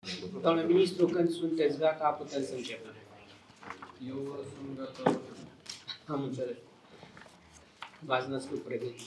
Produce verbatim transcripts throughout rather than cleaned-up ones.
Domnule ministru, când sunteți gata, putem să începem. Eu sunt gata. Am înțeles. V-ați născut pregătit.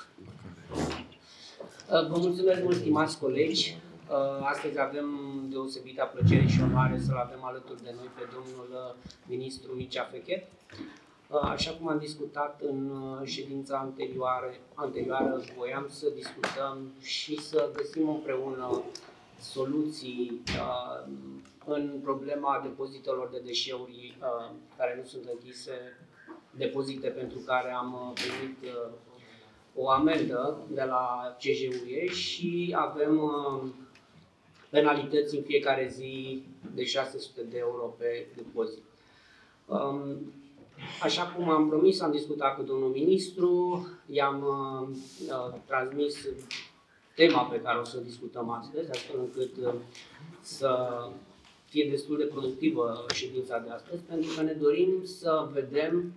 Vă mulțumesc mult, stimați colegi. Astăzi avem deosebită plăcere și onoare să-l avem alături de noi pe domnul ministru Mircea Fechet. Așa cum am discutat în ședința anterioară, anterioară, voiam să discutăm și să găsim împreună soluții uh, în problema depozitelor de deșeuri uh, care nu sunt închise, depozite pentru care am primit uh, o amendă de la C J U E și avem uh, penalități în fiecare zi de șase sute de euro pe depozit. Um, Așa cum am promis, am discutat cu domnul ministru, i-am uh, transmis tema pe care o să o discutăm astăzi, astfel încât uh, să fie destul de productivă ședința de astăzi, pentru că ne dorim să vedem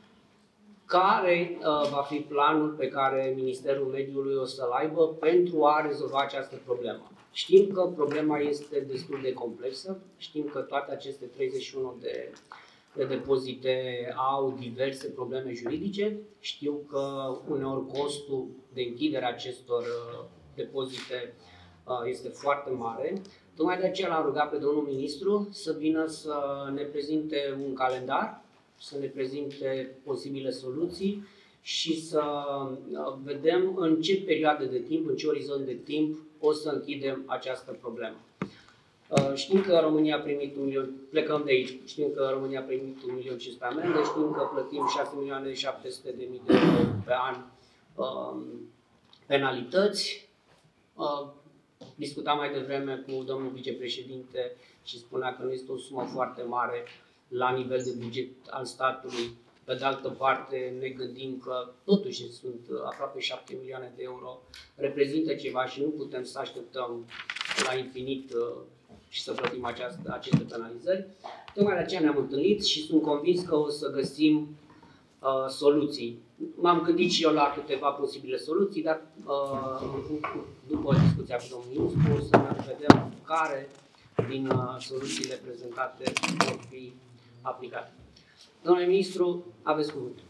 care uh, va fi planul pe care Ministerul Mediului o să-l aibă pentru a rezolva această problemă. Știm că problema este destul de complexă, știm că toate aceste treizeci și unu de de depozite au diverse probleme juridice. Știu că uneori costul de închidere a acestor depozite este foarte mare. Tocmai de aceea l-am rugat pe domnul ministru să vină să ne prezinte un calendar, să ne prezinte posibile soluții și să vedem în ce perioadă de timp, în ce orizont de timp o să închidem această problemă. Știm că România a primit un milion, plecăm de aici, știm că România a primit un milion cinci sute amende, știm că plătim șase milioane șapte sute de mii de euro pe an um, penalități. Uh, discutam mai devreme cu domnul vicepreședinte și spunea că nu este o sumă foarte mare la nivel de buget al statului. Pe de altă parte, ne gândim că totuși sunt aproape șapte milioane de euro, reprezintă ceva și nu putem să așteptăm la infinit uh, și să plătim această, aceste penalizări. Tocmai de aceea ne-am întâlnit și sunt convins că o să găsim uh, soluții. M-am gândit și eu la câteva posibile soluții, dar uh, după discuția cu domnul ministru o să vedem care din uh, soluțiile prezentate vor fi aplicate. Domnule ministru, aveți cuvântul.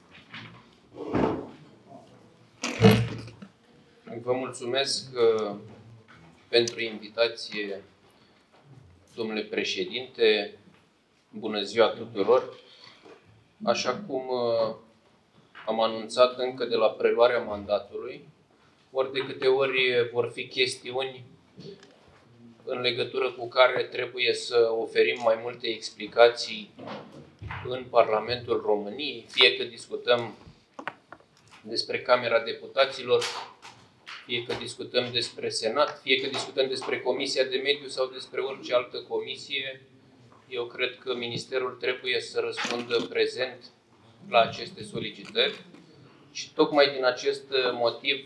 Vă mulțumesc uh, pentru invitație, domnule președinte. Bună ziua tuturor! Așa cum uh, am anunțat încă de la preluarea mandatului, ori de câte ori vor fi chestiuni în legătură cu care trebuie să oferim mai multe explicații în Parlamentul României, fie că discutăm despre Camera Deputaților, fie că discutăm despre Senat, fie că discutăm despre Comisia de Mediu sau despre orice altă comisie, eu cred că Ministerul trebuie să răspundă prezent la aceste solicitări și tocmai din acest motiv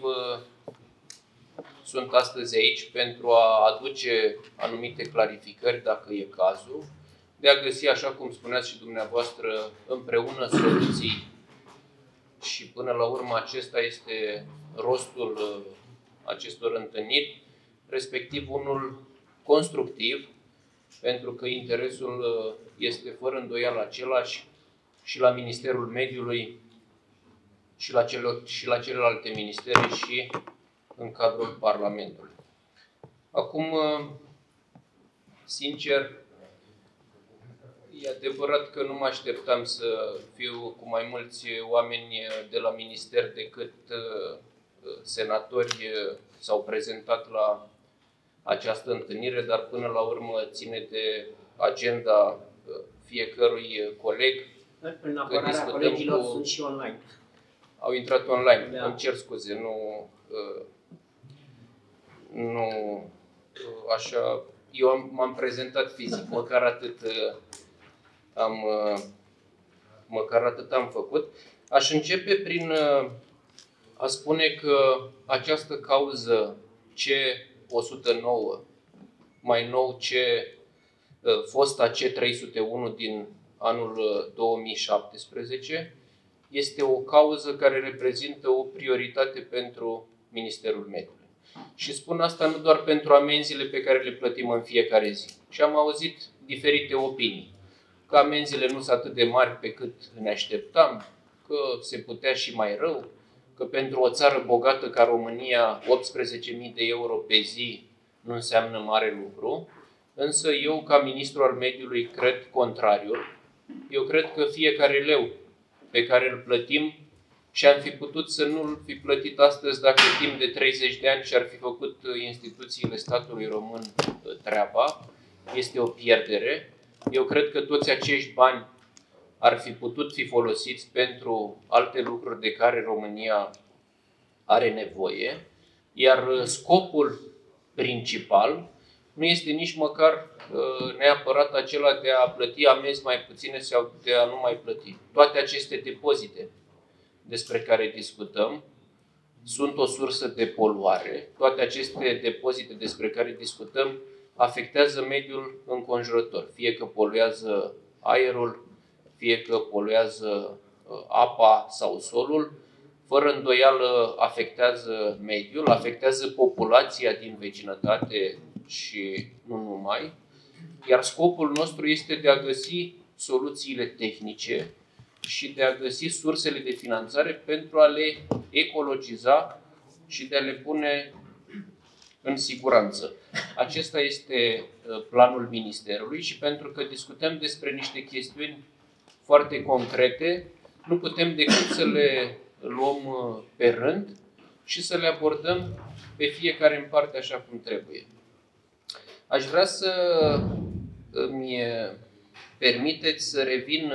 sunt astăzi aici pentru a aduce anumite clarificări, dacă e cazul, de a găsi, așa cum spuneați și dumneavoastră, împreună soluții și până la urmă acesta este rostul acestor întâlniri, respectiv unul constructiv, pentru că interesul este fără îndoială același și la Ministerul Mediului și la, celor, și la celelalte ministere și în cadrul Parlamentului. Acum, sincer, e adevărat că nu mă așteptam să fiu cu mai mulți oameni de la minister decât senatori s-au prezentat la această întâlnire, dar până la urmă ține de agenda fiecărui coleg. În apărarea colegilor cu... sunt și online. Au intrat online, da. Îmi cer scuze, nu, nu așa, eu m-am prezentat fizic, măcar atât am, măcar atât am făcut. Aș începe prin a spune că această cauză C o sută nouă, mai nou C, fosta C trei sute unu din anul două mii șaptesprezece, este o cauză care reprezintă o prioritate pentru Ministerul Mediului. Și spun asta nu doar pentru amenziile pe care le plătim în fiecare zi. Și am auzit diferite opinii. Că amenziile nu sunt atât de mari pe cât ne așteptam, că se putea și mai rău, că pentru o țară bogată ca România optsprezece mii de euro pe zi nu înseamnă mare lucru. Însă eu, ca ministru al mediului, cred contrariul. Eu cred că fiecare leu pe care îl plătim și am fi putut să nu-l fi plătit astăzi dacă timp de treizeci de ani și-ar fi făcut instituțiile statului român treaba, este o pierdere. Eu cred că toți acești bani ar fi putut fi folosiți pentru alte lucruri de care România are nevoie, iar scopul principal nu este nici măcar neapărat acela de a plăti amenzi mai puține sau de a nu mai plăti. Toate aceste depozite despre care discutăm sunt o sursă de poluare. Toate aceste depozite despre care discutăm afectează mediul înconjurător. Fie că poluează aerul, fie că poluează apa sau solul, fără îndoială afectează mediul, afectează populația din vecinătate și nu numai. Iar scopul nostru este de a găsi soluțiile tehnice și de a găsi sursele de finanțare pentru a le ecologiza și de a le pune în siguranță. Acesta este planul Ministerului și pentru că discutăm despre niște chestiuni foarte concrete, nu putem decât să le luăm pe rând și să le abordăm pe fiecare în parte așa cum trebuie. Aș vrea să îmi permiteți să revin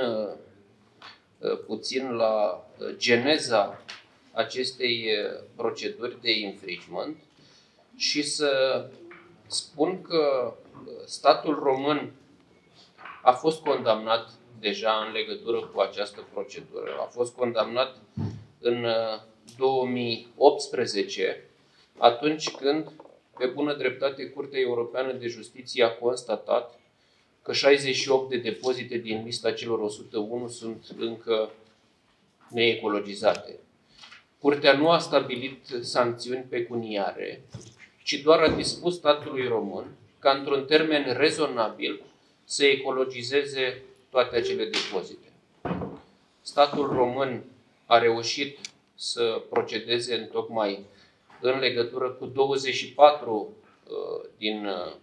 puțin la geneza acestei proceduri de infringement și să spun că statul român a fost condamnat deja în legătură cu această procedură. A fost condamnat în două mii optsprezece, atunci când, pe bună dreptate, Curtea Europeană de Justiție a constatat că șaizeci și opt de depozite din lista celor o sută unu sunt încă neecologizate. Curtea nu a stabilit sancțiuni pecuniare, ci doar a dispus statului român ca, într-un termen rezonabil, să ecologizeze toate acele depozite. Statul român a reușit să procedeze întocmai în legătură cu douăzeci și patru uh, din uh,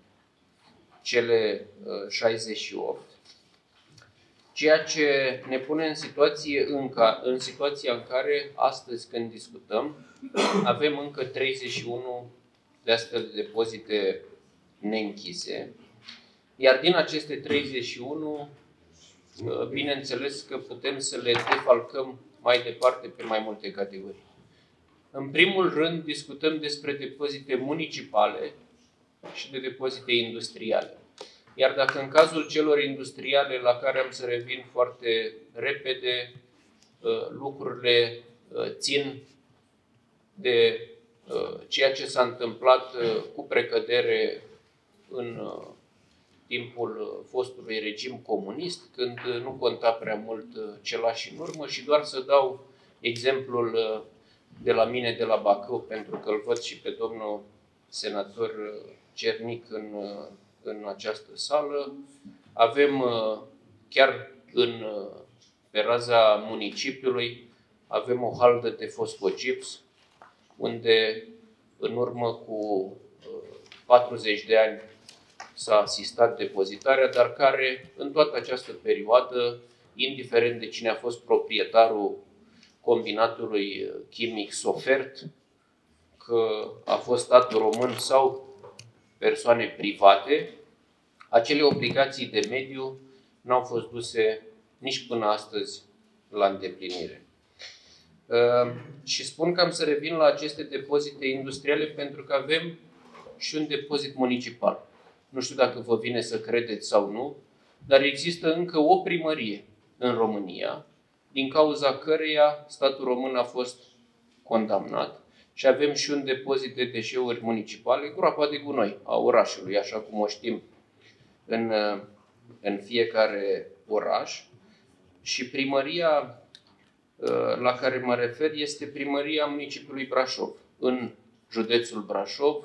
cele uh, șaizeci și opt, ceea ce ne pune în, situație în, ca, în situația în care, astăzi când discutăm, avem încă treizeci și unu de astfel de depozite neînchise, iar din aceste treizeci și unu, bineînțeles că putem să le defalcăm mai departe pe mai multe categorii. În primul rând, discutăm despre depozite municipale și de depozite industriale. Iar dacă în cazul celor industriale, la care am să revin foarte repede, lucrurile țin de ceea ce s-a întâmplat cu precădere în timpul fostului regim comunist, când nu conta prea mult ce lași în urmă, și doar să dau exemplul de la mine, de la Bacău, pentru că îl văd și pe domnul senator Cernic în, în această sală. Avem chiar în, pe raza municipiului, avem o haldă de fosfogips, unde în urmă cu patruzeci de ani s-a asistat depozitarea, dar care în toată această perioadă, indiferent de cine a fost proprietarul combinatului chimic Sofert, că a fost statul român sau persoane private, acele obligații de mediu n-au fost duse nici până astăzi la îndeplinire. Uh, și spun că am să revin la aceste depozite industriale pentru că avem și un depozit municipal. Nu știu dacă vă vine să credeți sau nu, dar există încă o primărie în România, din cauza căreia statul român a fost condamnat, și avem și un depozit de deșeuri municipale, groapa de gunoi a orașului, așa cum o știm în, în fiecare oraș. Și primăria la care mă refer este primăria municipiului Brașov, în județul Brașov,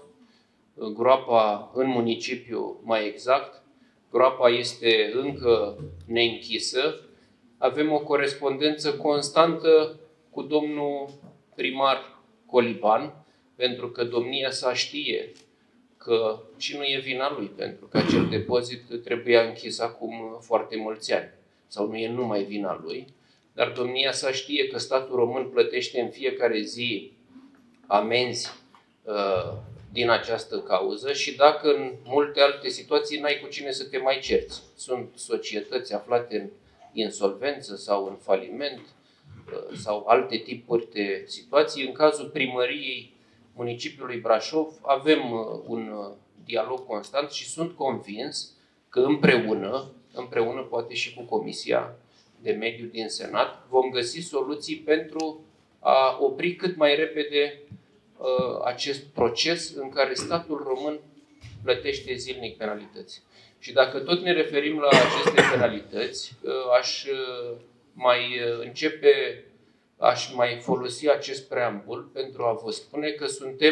groapa în municipiu mai exact. Groapa este încă neînchisă. Avem o corespondență constantă cu domnul primar Coliban, pentru că domnia sa știe că și nu e vina lui, pentru că acel depozit trebuia închis acum foarte mulți ani, sau nu e numai vina lui, dar domnia sa știe că statul român plătește în fiecare zi amenzi uh, din această cauză și dacă în multe alte situații n-ai cu cine să te mai cerți. Sunt societăți aflate în insolvență sau în faliment uh, sau alte tipuri de situații. În cazul primăriei municipiului Brașov avem uh, un uh, dialog constant și sunt convins că împreună, împreună poate și cu Comisia de Mediu din Senat, vom găsi soluții pentru a opri cât mai repede uh, acest proces în care statul român plătește zilnic penalități. Și dacă tot ne referim la aceste penalități, uh, aș uh, mai uh, începe, aș mai folosi acest preambul pentru a vă spune că suntem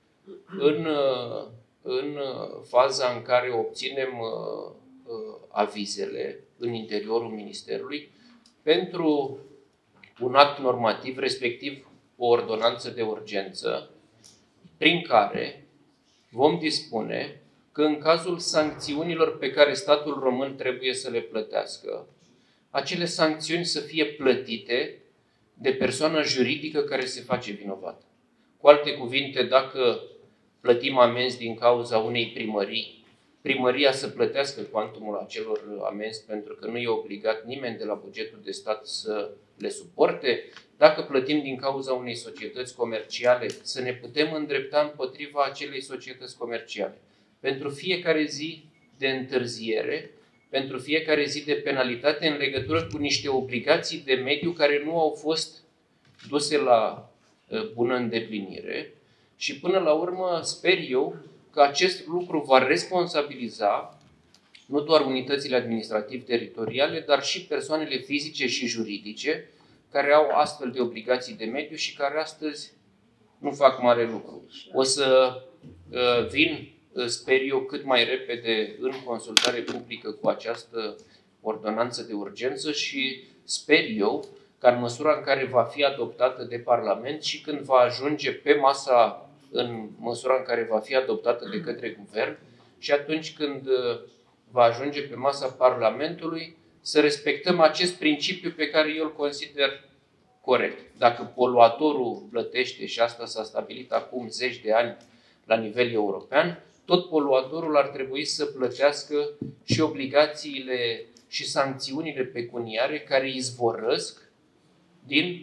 în, uh, în faza în care obținem uh, uh, avizele în interiorul Ministerului pentru un act normativ, respectiv o ordonanță de urgență, prin care vom dispune că în cazul sancțiunilor pe care statul român trebuie să le plătească, acele sancțiuni să fie plătite de persoana juridică care se face vinovată. Cu alte cuvinte, dacă plătim amenzi din cauza unei primării, primăria să plătească cuantumul acelor amenzi, pentru că nu e obligat nimeni de la bugetul de stat să le suporte. Dacă plătim din cauza unei societăți comerciale, să ne putem îndrepta împotriva acelei societăți comerciale. Pentru fiecare zi de întârziere, pentru fiecare zi de penalitate în legătură cu niște obligații de mediu care nu au fost duse la bună îndeplinire. Și până la urmă sper eu că acest lucru va responsabiliza nu doar unitățile administrativ-teritoriale, dar și persoanele fizice și juridice care au astfel de obligații de mediu și care astăzi nu fac mare lucru. O să uh, vin, sper eu, cât mai repede în consultare publică cu această ordonanță de urgență și sper eu că în măsura în care va fi adoptată de Parlament și când va ajunge pe masa, în măsura în care va fi adoptată de către Guvern și atunci când va ajunge pe masa Parlamentului, să respectăm acest principiu pe care eu îl consider corect. Dacă poluatorul plătește, și asta s-a stabilit acum zeci de ani la nivel european, tot poluatorul ar trebui să plătească și obligațiile și sancțiunile pecuniare care izvorăsc din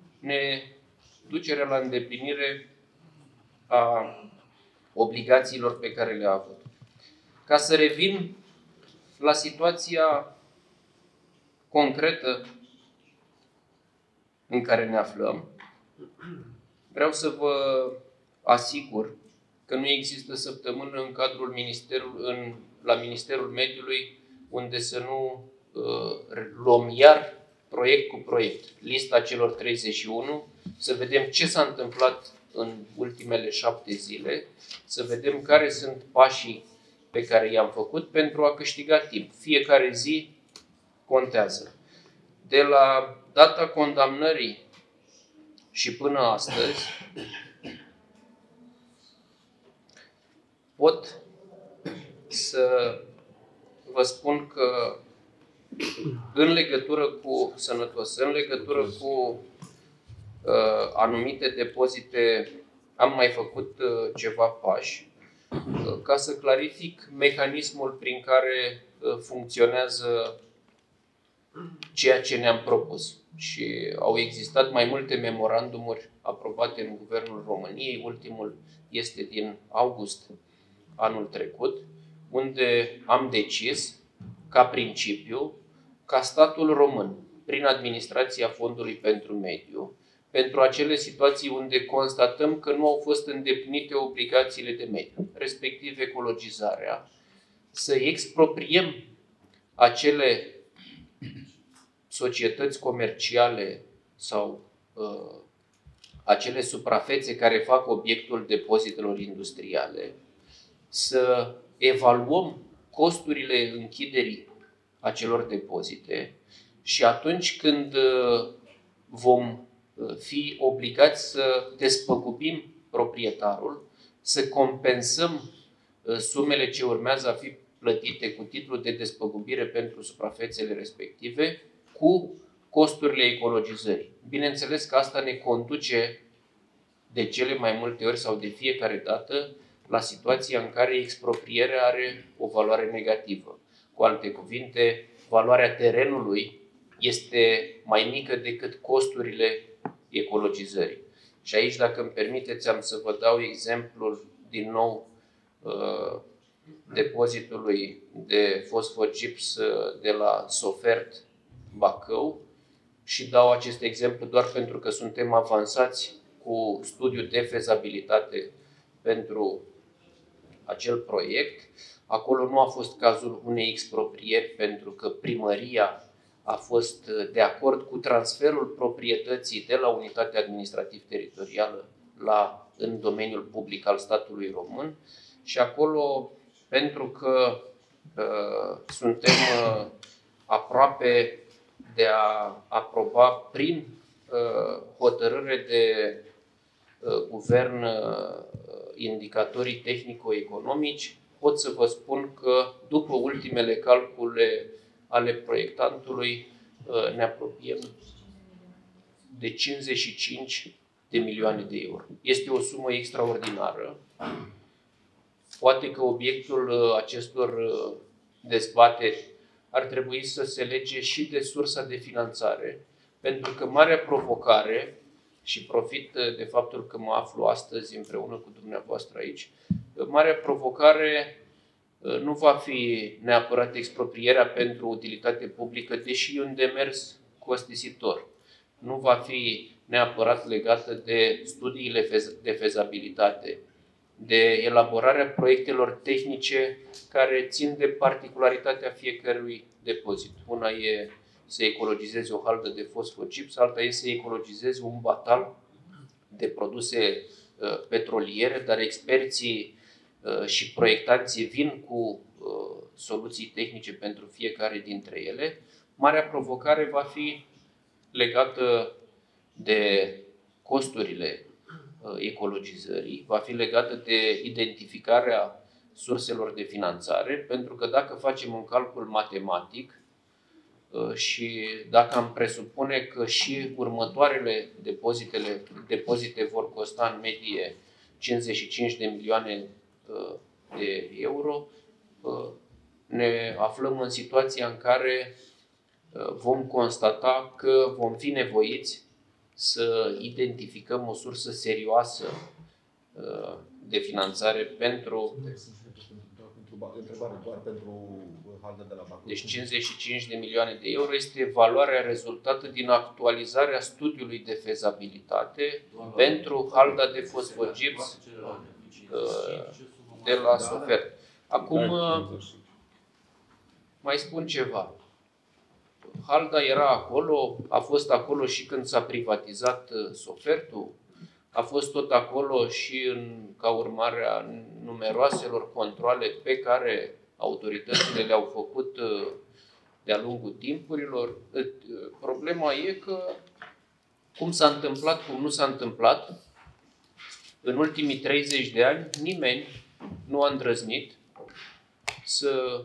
neducerea la îndeplinire a obligațiilor pe care le-a avut. Ca să revin la situația concretă în care ne aflăm, vreau să vă asigur că nu există săptămână în cadrul Ministerului, în, la Ministerul Mediului unde să nu uh, luăm iar proiect cu proiect, lista celor treizeci și unu, să vedem ce s-a întâmplat în ultimele șapte zile, să vedem care sunt pașii pe care i-am făcut pentru a câștiga timp. Fiecare zi contează. De la data condamnării și până astăzi, pot să vă spun că în legătură cu sănătos, în legătură cu uh, anumite depozite, am mai făcut uh, ceva pași uh, ca să clarific mecanismul prin care uh, funcționează ceea ce ne-am propus. Și au existat mai multe memorandumuri aprobate în Guvernul României, ultimul este din august anul trecut, unde am decis, ca principiu, ca statul român, prin administrația Fondului pentru Mediu, pentru acele situații unde constatăm că nu au fost îndeplinite obligațiile de mediu, respectiv ecologizarea, să expropriem acele societăți comerciale sau uh, acele suprafețe care fac obiectul depozitelor industriale, să evaluăm costurile închiderii acelor depozite și atunci când vom fi obligați să despăgubim proprietarul, să compensăm sumele ce urmează a fi plătite cu titlul de despăgubire pentru suprafețele respective cu costurile ecologizării. Bineînțeles că asta ne conduce de cele mai multe ori sau de fiecare dată la situația în care exproprierea are o valoare negativă. Cu alte cuvinte, valoarea terenului este mai mică decât costurile ecologizării. Și aici, dacă îmi permiteți, am să vă dau exemplul din nou uh, depozitului de fosfogips de la Sofert Bacău și dau acest exemplu doar pentru că suntem avansați cu studiul de fezabilitate pentru acel proiect. Acolo nu a fost cazul unei exproprieri pentru că primăria a fost de acord cu transferul proprietății de la unitatea administrativ-teritorială la, în domeniul public al statului român și acolo, pentru că uh, suntem uh, aproape de a aproba prin uh, hotărâre de uh, guvern uh, indicatorii tehnico-economici, pot să vă spun că după ultimele calcule ale proiectantului ne apropiem de cincizeci și cinci de milioane de euro. Este o sumă extraordinară. Poate că obiectul acestor dezbateri ar trebui să se lege și de sursa de finanțare, pentru că marea provocare, și profit de faptul că mă aflu astăzi împreună cu dumneavoastră aici, marea provocare nu va fi neapărat exproprierea pentru utilitate publică, deși e un demers costisitor. Nu va fi neapărat legată de studiile de fezabilitate, de elaborarea proiectelor tehnice care țin de particularitatea fiecărui depozit. Una e să ecologizezi o haldă de fosfogips, alta e să ecologizezi un batal de produse uh, petroliere, dar experții și proiectanții vin cu uh, soluții tehnice pentru fiecare dintre ele. Marea provocare va fi legată de costurile uh, ecologizării, va fi legată de identificarea surselor de finanțare, pentru că dacă facem un calcul matematic uh, și dacă am presupune că și următoarele depozitele, depozite vor costa în medie cincizeci și cinci de milioane de euro, ne aflăm în situația în care vom constata că vom fi nevoiți să identificăm o sursă serioasă de finanțare pentru... Întrebare doar pentru haldă de la Bacău. Deci cincizeci și cinci de milioane de euro este valoarea rezultată din actualizarea studiului de fezabilitate pentru halda de fosfogips de la Sofert. Acum, mai spun ceva. Halda era acolo, a fost acolo și când s-a privatizat Sofertul, a fost tot acolo și în, ca urmare a numeroaselor controale pe care autoritățile le-au făcut de-a lungul timpurilor. Problema e că, cum s-a întâmplat, cum nu s-a întâmplat, în ultimii treizeci de ani, nimeni nu a îndrăznit să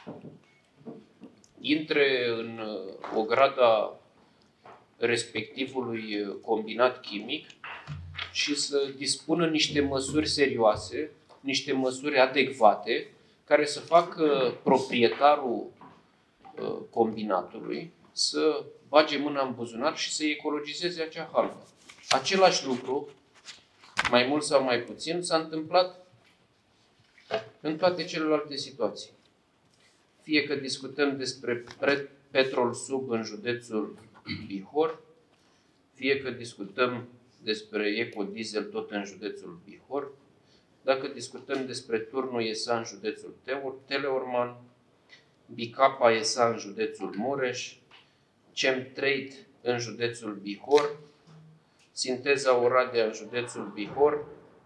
intre în ograda respectivului combinat chimic și să dispună niște măsuri serioase, niște măsuri adecvate, care să facă proprietarul combinatului să bage mâna în buzunar și să ecologizeze acea halbă. Același lucru, mai mult sau mai puțin, s-a întâmplat în toate celelalte situații. Fie că discutăm despre Petrol Sub în județul Bihor, fie că discutăm despre Ecodiesel tot în județul Bihor, dacă discutăm despre Turnul E S A în județul Teleorman, Bicapa E S A în județul Mureș, Chemtrade în județul Bihor Sinteza Oradea în județul Bihor,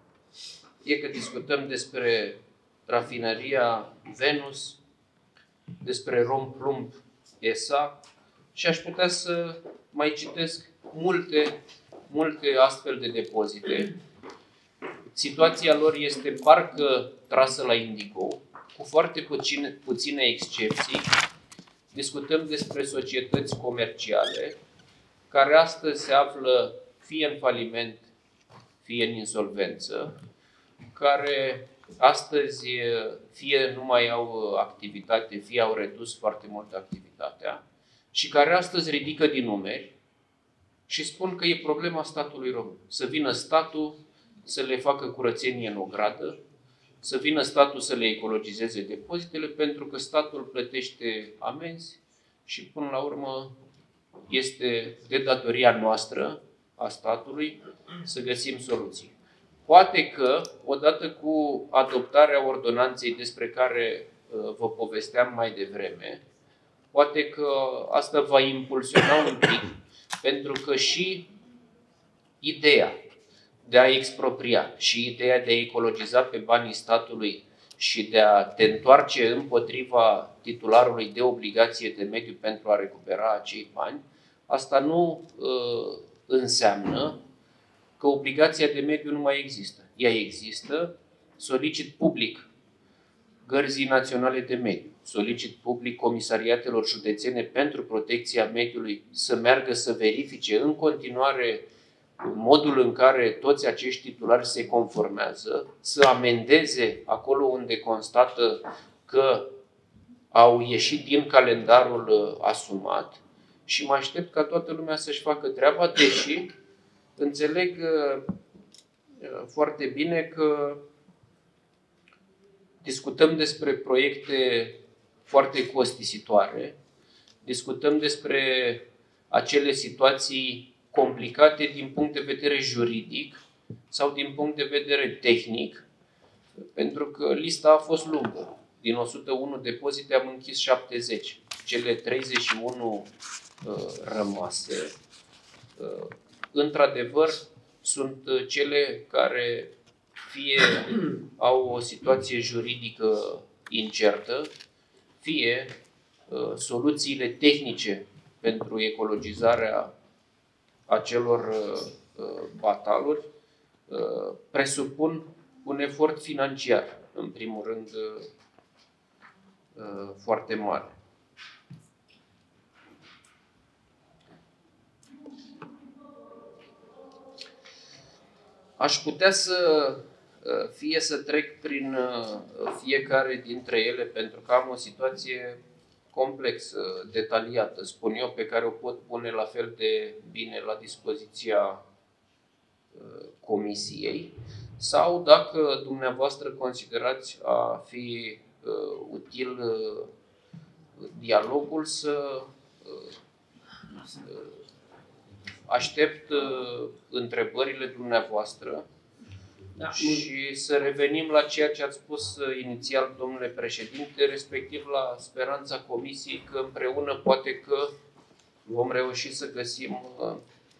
e că discutăm despre rafinăria Venus, despre Romplumb S A și aș putea să mai citesc multe, multe astfel de depozite. Situația lor este parcă trasă la indigo, cu foarte puține, puține excepții. Discutăm despre societăți comerciale care astăzi se află fie în faliment, fie în insolvență, care astăzi fie nu mai au activitate, fie au redus foarte mult activitatea și care astăzi ridică din numeri și spun că e problema statului român. Să vină statul să le facă curățenie în ogradă, să vină statul să le ecologizeze depozitele, pentru că statul plătește amenzi și până la urmă este de datoria noastră a statului să găsim soluții. Poate că, odată cu adoptarea ordonanței despre care uh, vă povesteam mai devreme, poate că asta va impulsiona un pic, pentru că și ideea de a expropria și ideea de a ecologiza pe banii statului și de a te întoarce împotriva titularului de obligație de mediu pentru a recupera acei bani, asta nu uh, înseamnă că obligația de mediu nu mai există. Ea există, solicit public Gărzii Naționale de Mediu, solicit public comisariatelor județene pentru protecția mediului să meargă să verifice în continuare modul în care toți acești titulari se conformează, să amendeze acolo unde constată că au ieșit din calendarul asumat și mă aștept ca toată lumea să-și facă treaba, deși înțeleg foarte bine că discutăm despre proiecte foarte costisitoare, discutăm despre acele situații complicate din punct de vedere juridic sau din punct de vedere tehnic, pentru că lista a fost lungă. Din o sută unu depozite am închis șaptezeci. Cele treizeci și unu uh, rămase, uh, într-adevăr, sunt cele care fie au o situație juridică incertă, fie uh, soluțiile tehnice pentru ecologizarea acelor uh, bataluri uh, presupun un efort financiar, în primul rând, uh, uh, foarte mare. Aș putea să uh, fie să trec prin uh, fiecare dintre ele, pentru că am o situație complexă, detaliată, spun eu, pe care o pot pune la fel de bine la dispoziția uh, comisiei, sau dacă dumneavoastră considerați a fi uh, util uh, dialogul, să uh, uh, aștept uh, întrebările dumneavoastră. Da. Și să revenim la ceea ce ați spus inițial, domnule președinte, respectiv la speranța comisiei că împreună poate că vom reuși să găsim uh,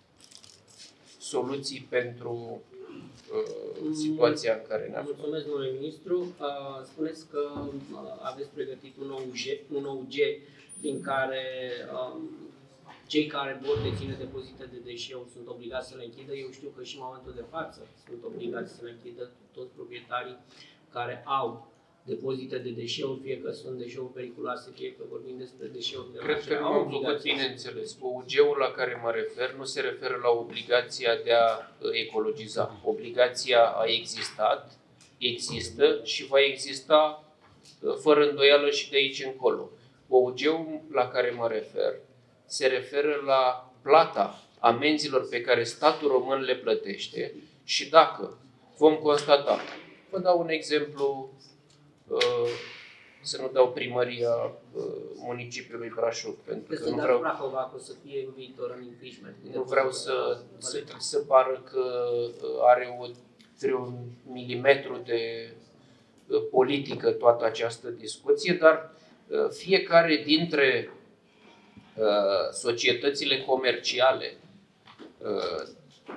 soluții pentru uh, situația în care ne aflăm. Mulțumesc, domnule ministru. Uh, spuneți că uh, aveți pregătit un nou G, un nou G prin care uh, cei care vor deține depozite de deșeuri sunt obligați să le închidă. Eu știu că și în momentul de față sunt obligați să le închidă toți proprietarii care au depozite de deșeuri, fie că sunt deșeuri periculoase, fie că vorbim despre deșeuri de Cred că nu am făcut bine înțeles. O U G-ul la care mă refer nu se referă la obligația de a ecologiza. Obligația a existat, există și va exista fără îndoială și de aici încolo. O U G-ul la care mă refer se referă la plata amenzilor pe care statul român le plătește și dacă vom constata, vă dau un exemplu, să nu dau primăria municipiului Brașov, pentru că nu vreau, Prahova, să fie în viitor în infringement. Nu vreau să, să, să pară că are o, un milimetru de politică toată această discuție, dar fiecare dintre societățile comerciale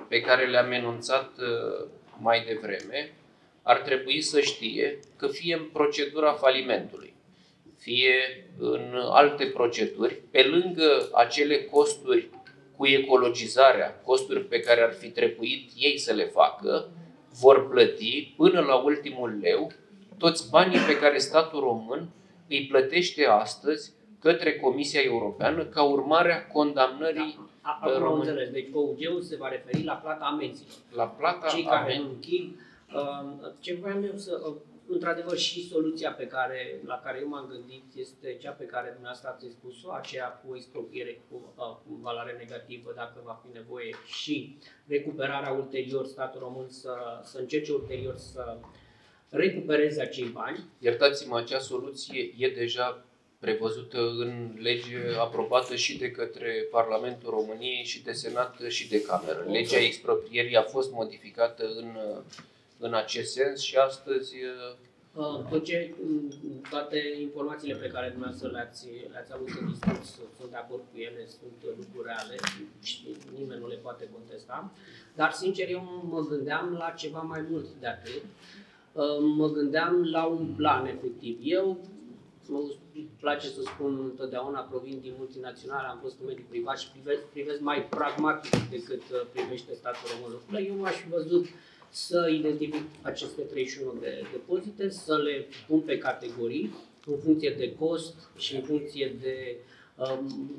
pe care le-am enunțat mai devreme, ar trebui să știe că fie în procedura falimentului, fie în alte proceduri, pe lângă acele costuri cu ecologizarea, costuri pe care ar fi trebuit ei să le facă, vor plăti până la ultimul leu toți banii pe care statul român îi plătește astăzi către Comisia Europeană ca urmare a condamnării da. Acum am înțeles. Deci O U G-ul se va referi la plata amenzilor. La plata Cei care amen... nu închid. Ce voiam eu să... Într-adevăr, și soluția pe care, la care eu m-am gândit este cea pe care dumneavoastră ați spus-o, aceea cu expropriere cu, cu valoare negativă, dacă va fi nevoie, și recuperarea ulterior, statul român să, să încerce ulterior să recupereze acei bani. Iertați-mă, acea soluție e deja prevăzută în lege aprobată și de către Parlamentul României și de Senat și de Cameră. Legea exproprierii a fost modificată în, în acest sens și astăzi... Tot ce, toate informațiile pe care dumneavoastră le-ați le-ați avut în discurs, sunt de acord cu ele, sunt lucruri reale și nimeni nu le poate contesta. Dar, sincer, eu mă gândeam la ceva mai mult de atât. Mă gândeam la un plan efectiv. Eu, îmi place să spun întotdeauna, provin din multinaționale, am fost în mediul privat și privesc, privesc mai pragmatic decât privește statul român. Eu m-aș fi văzut să identific aceste treizeci și unu de depozite, să le pun pe categorii, în funcție de cost și în funcție de um,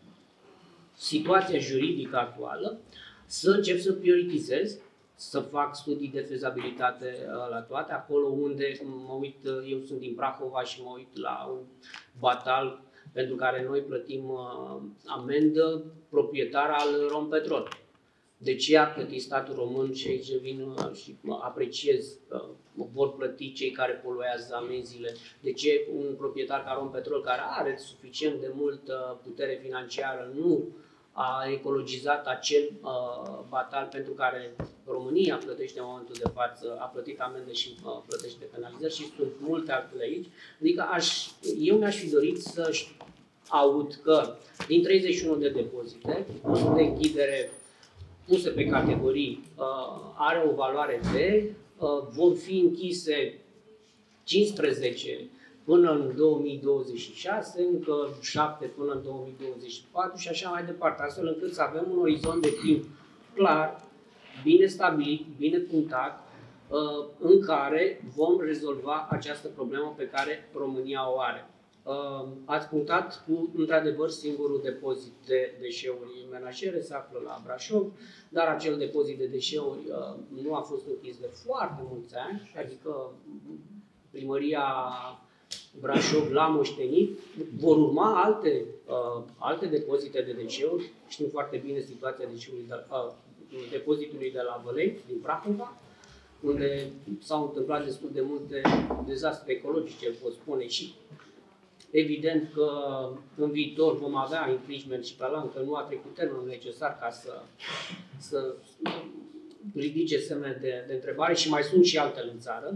situația juridică actuală, să încep să prioritizez, să fac studii de fezabilitate uh, la toate, acolo unde mă uit, eu sunt din Prahova și mă uit la un batal pentru care noi plătim uh, amendă, proprietar al Rompetrol. De ce a plătit statul român și aici vin uh, și apreciez că uh, vor plăti cei care poluează amenziile? De ce un proprietar ca Rompetrol, care are suficient de multă putere financiară, nu a ecologizat acel uh, batal pentru care România plătește în momentul de față, a plătit amende și uh, plătește penalizări și sunt multe altele aici. Adică aș, eu mi-aș fi dorit să aud că din treizeci și unu de depozite, de închidere puse pe categorii, uh, are o valoare de, uh, vor fi închise cincisprezece până în două mii douăzeci și șase, încă șapte până în două mii douăzeci și patru și așa mai departe, astfel încât să avem un orizont de timp clar, bine stabilit, bine punctat, uh, în care vom rezolva această problemă pe care România o are. Uh, ați punctat cu, într-adevăr, singurul depozit de deșeuri menajere se află la Brașov, dar acel depozit de deșeuri uh, nu a fost închis de foarte mulți ani, adică primăria Brașov l-a moștenit. Vor urma alte, uh, alte depozite de deșeuri. Știm foarte bine situația deșeului de, uh, depozitului de la Vălei, din Prahova, unde s-au întâmplat destul de multe dezastre ecologice, pot spune, și evident că în viitor vom avea infringement și pe ala, încă nu a trecut termenul necesar ca să, să ridice semne de, de întrebare și mai sunt și altele în țară.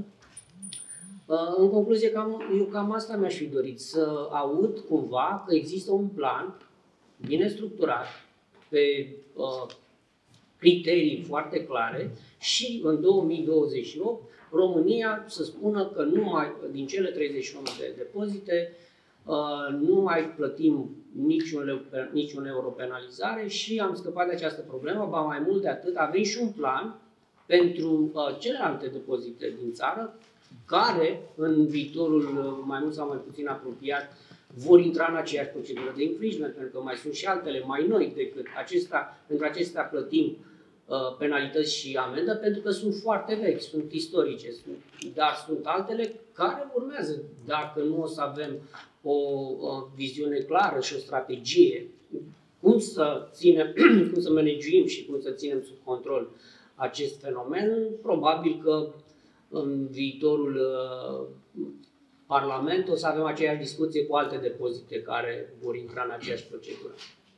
În concluzie, cam, eu cam asta mi-aș fi dorit, să aud cumva că există un plan bine structurat, pe uh, criterii foarte clare și în două mii douăzeci și opt România să spună că nu mai, din cele treizeci și unu de depozite uh, nu mai plătim niciun, niciun euro penalizare și am scăpat de această problemă. Ba mai mult de atât, avem și un plan pentru uh, celelalte depozite din țară, care în viitorul mai mult sau mai puțin apropiat vor intra în aceeași procedură de infringement, pentru că mai sunt și altele mai noi decât acesta. Pentru acestea plătim uh, penalități și amendă, pentru că sunt foarte vechi, sunt istorice, sunt, dar sunt altele care urmează. Dacă nu o să avem o, o viziune clară și o strategie, cum să ținem, cum să managuim și cum să ținem sub control acest fenomen, probabil că în viitorul uh, Parlament o să avem aceeași discuție cu alte depozite care vor intra în aceeași procedură.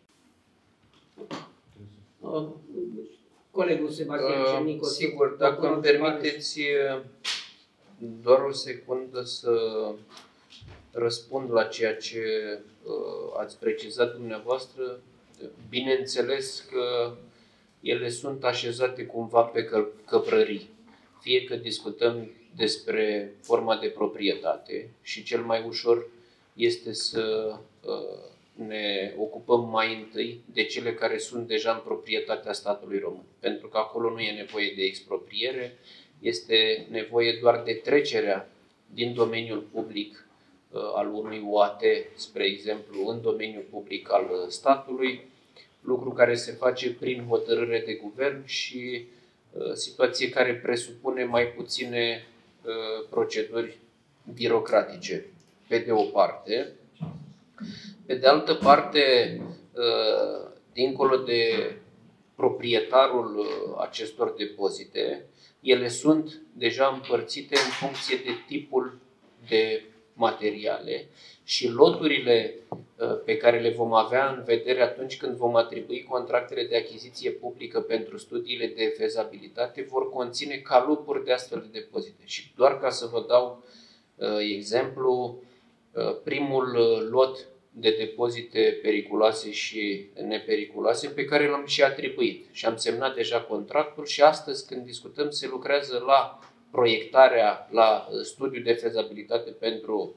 Uh, colegul Sebastian uh, Cernic, sigur, dacă îmi permiteți doar o secundă să răspund la ceea ce uh, ați precizat dumneavoastră. Bineînțeles că ele sunt așezate cumva pe că, căprării. Fie că discutăm despre forma de proprietate și cel mai ușor este să uh, ne ocupăm mai întâi de cele care sunt deja în proprietatea statului român. Pentru că acolo nu e nevoie de expropriere, este nevoie doar de trecerea din domeniul public uh, al unui O A T, spre exemplu, în domeniul public al statului, lucru care se face prin hotărâre de guvern și uh, situație care presupune mai puține uh, proceduri birocratice, pe de o parte. Pe de altă parte, uh, dincolo de proprietarul uh, acestor depozite, ele sunt deja împărțite în funcție de tipul de materiale și loturile pe care le vom avea în vedere atunci când vom atribui contractele de achiziție publică pentru studiile de fezabilitate vor conține calupuri de astfel de depozite. Și doar ca să vă dau exemplu, primul lot de depozite periculoase și nepericuloase pe care l-am și atribuit și am semnat deja contractul și astăzi când discutăm se lucrează la proiectarea, la studiul de fezabilitate pentru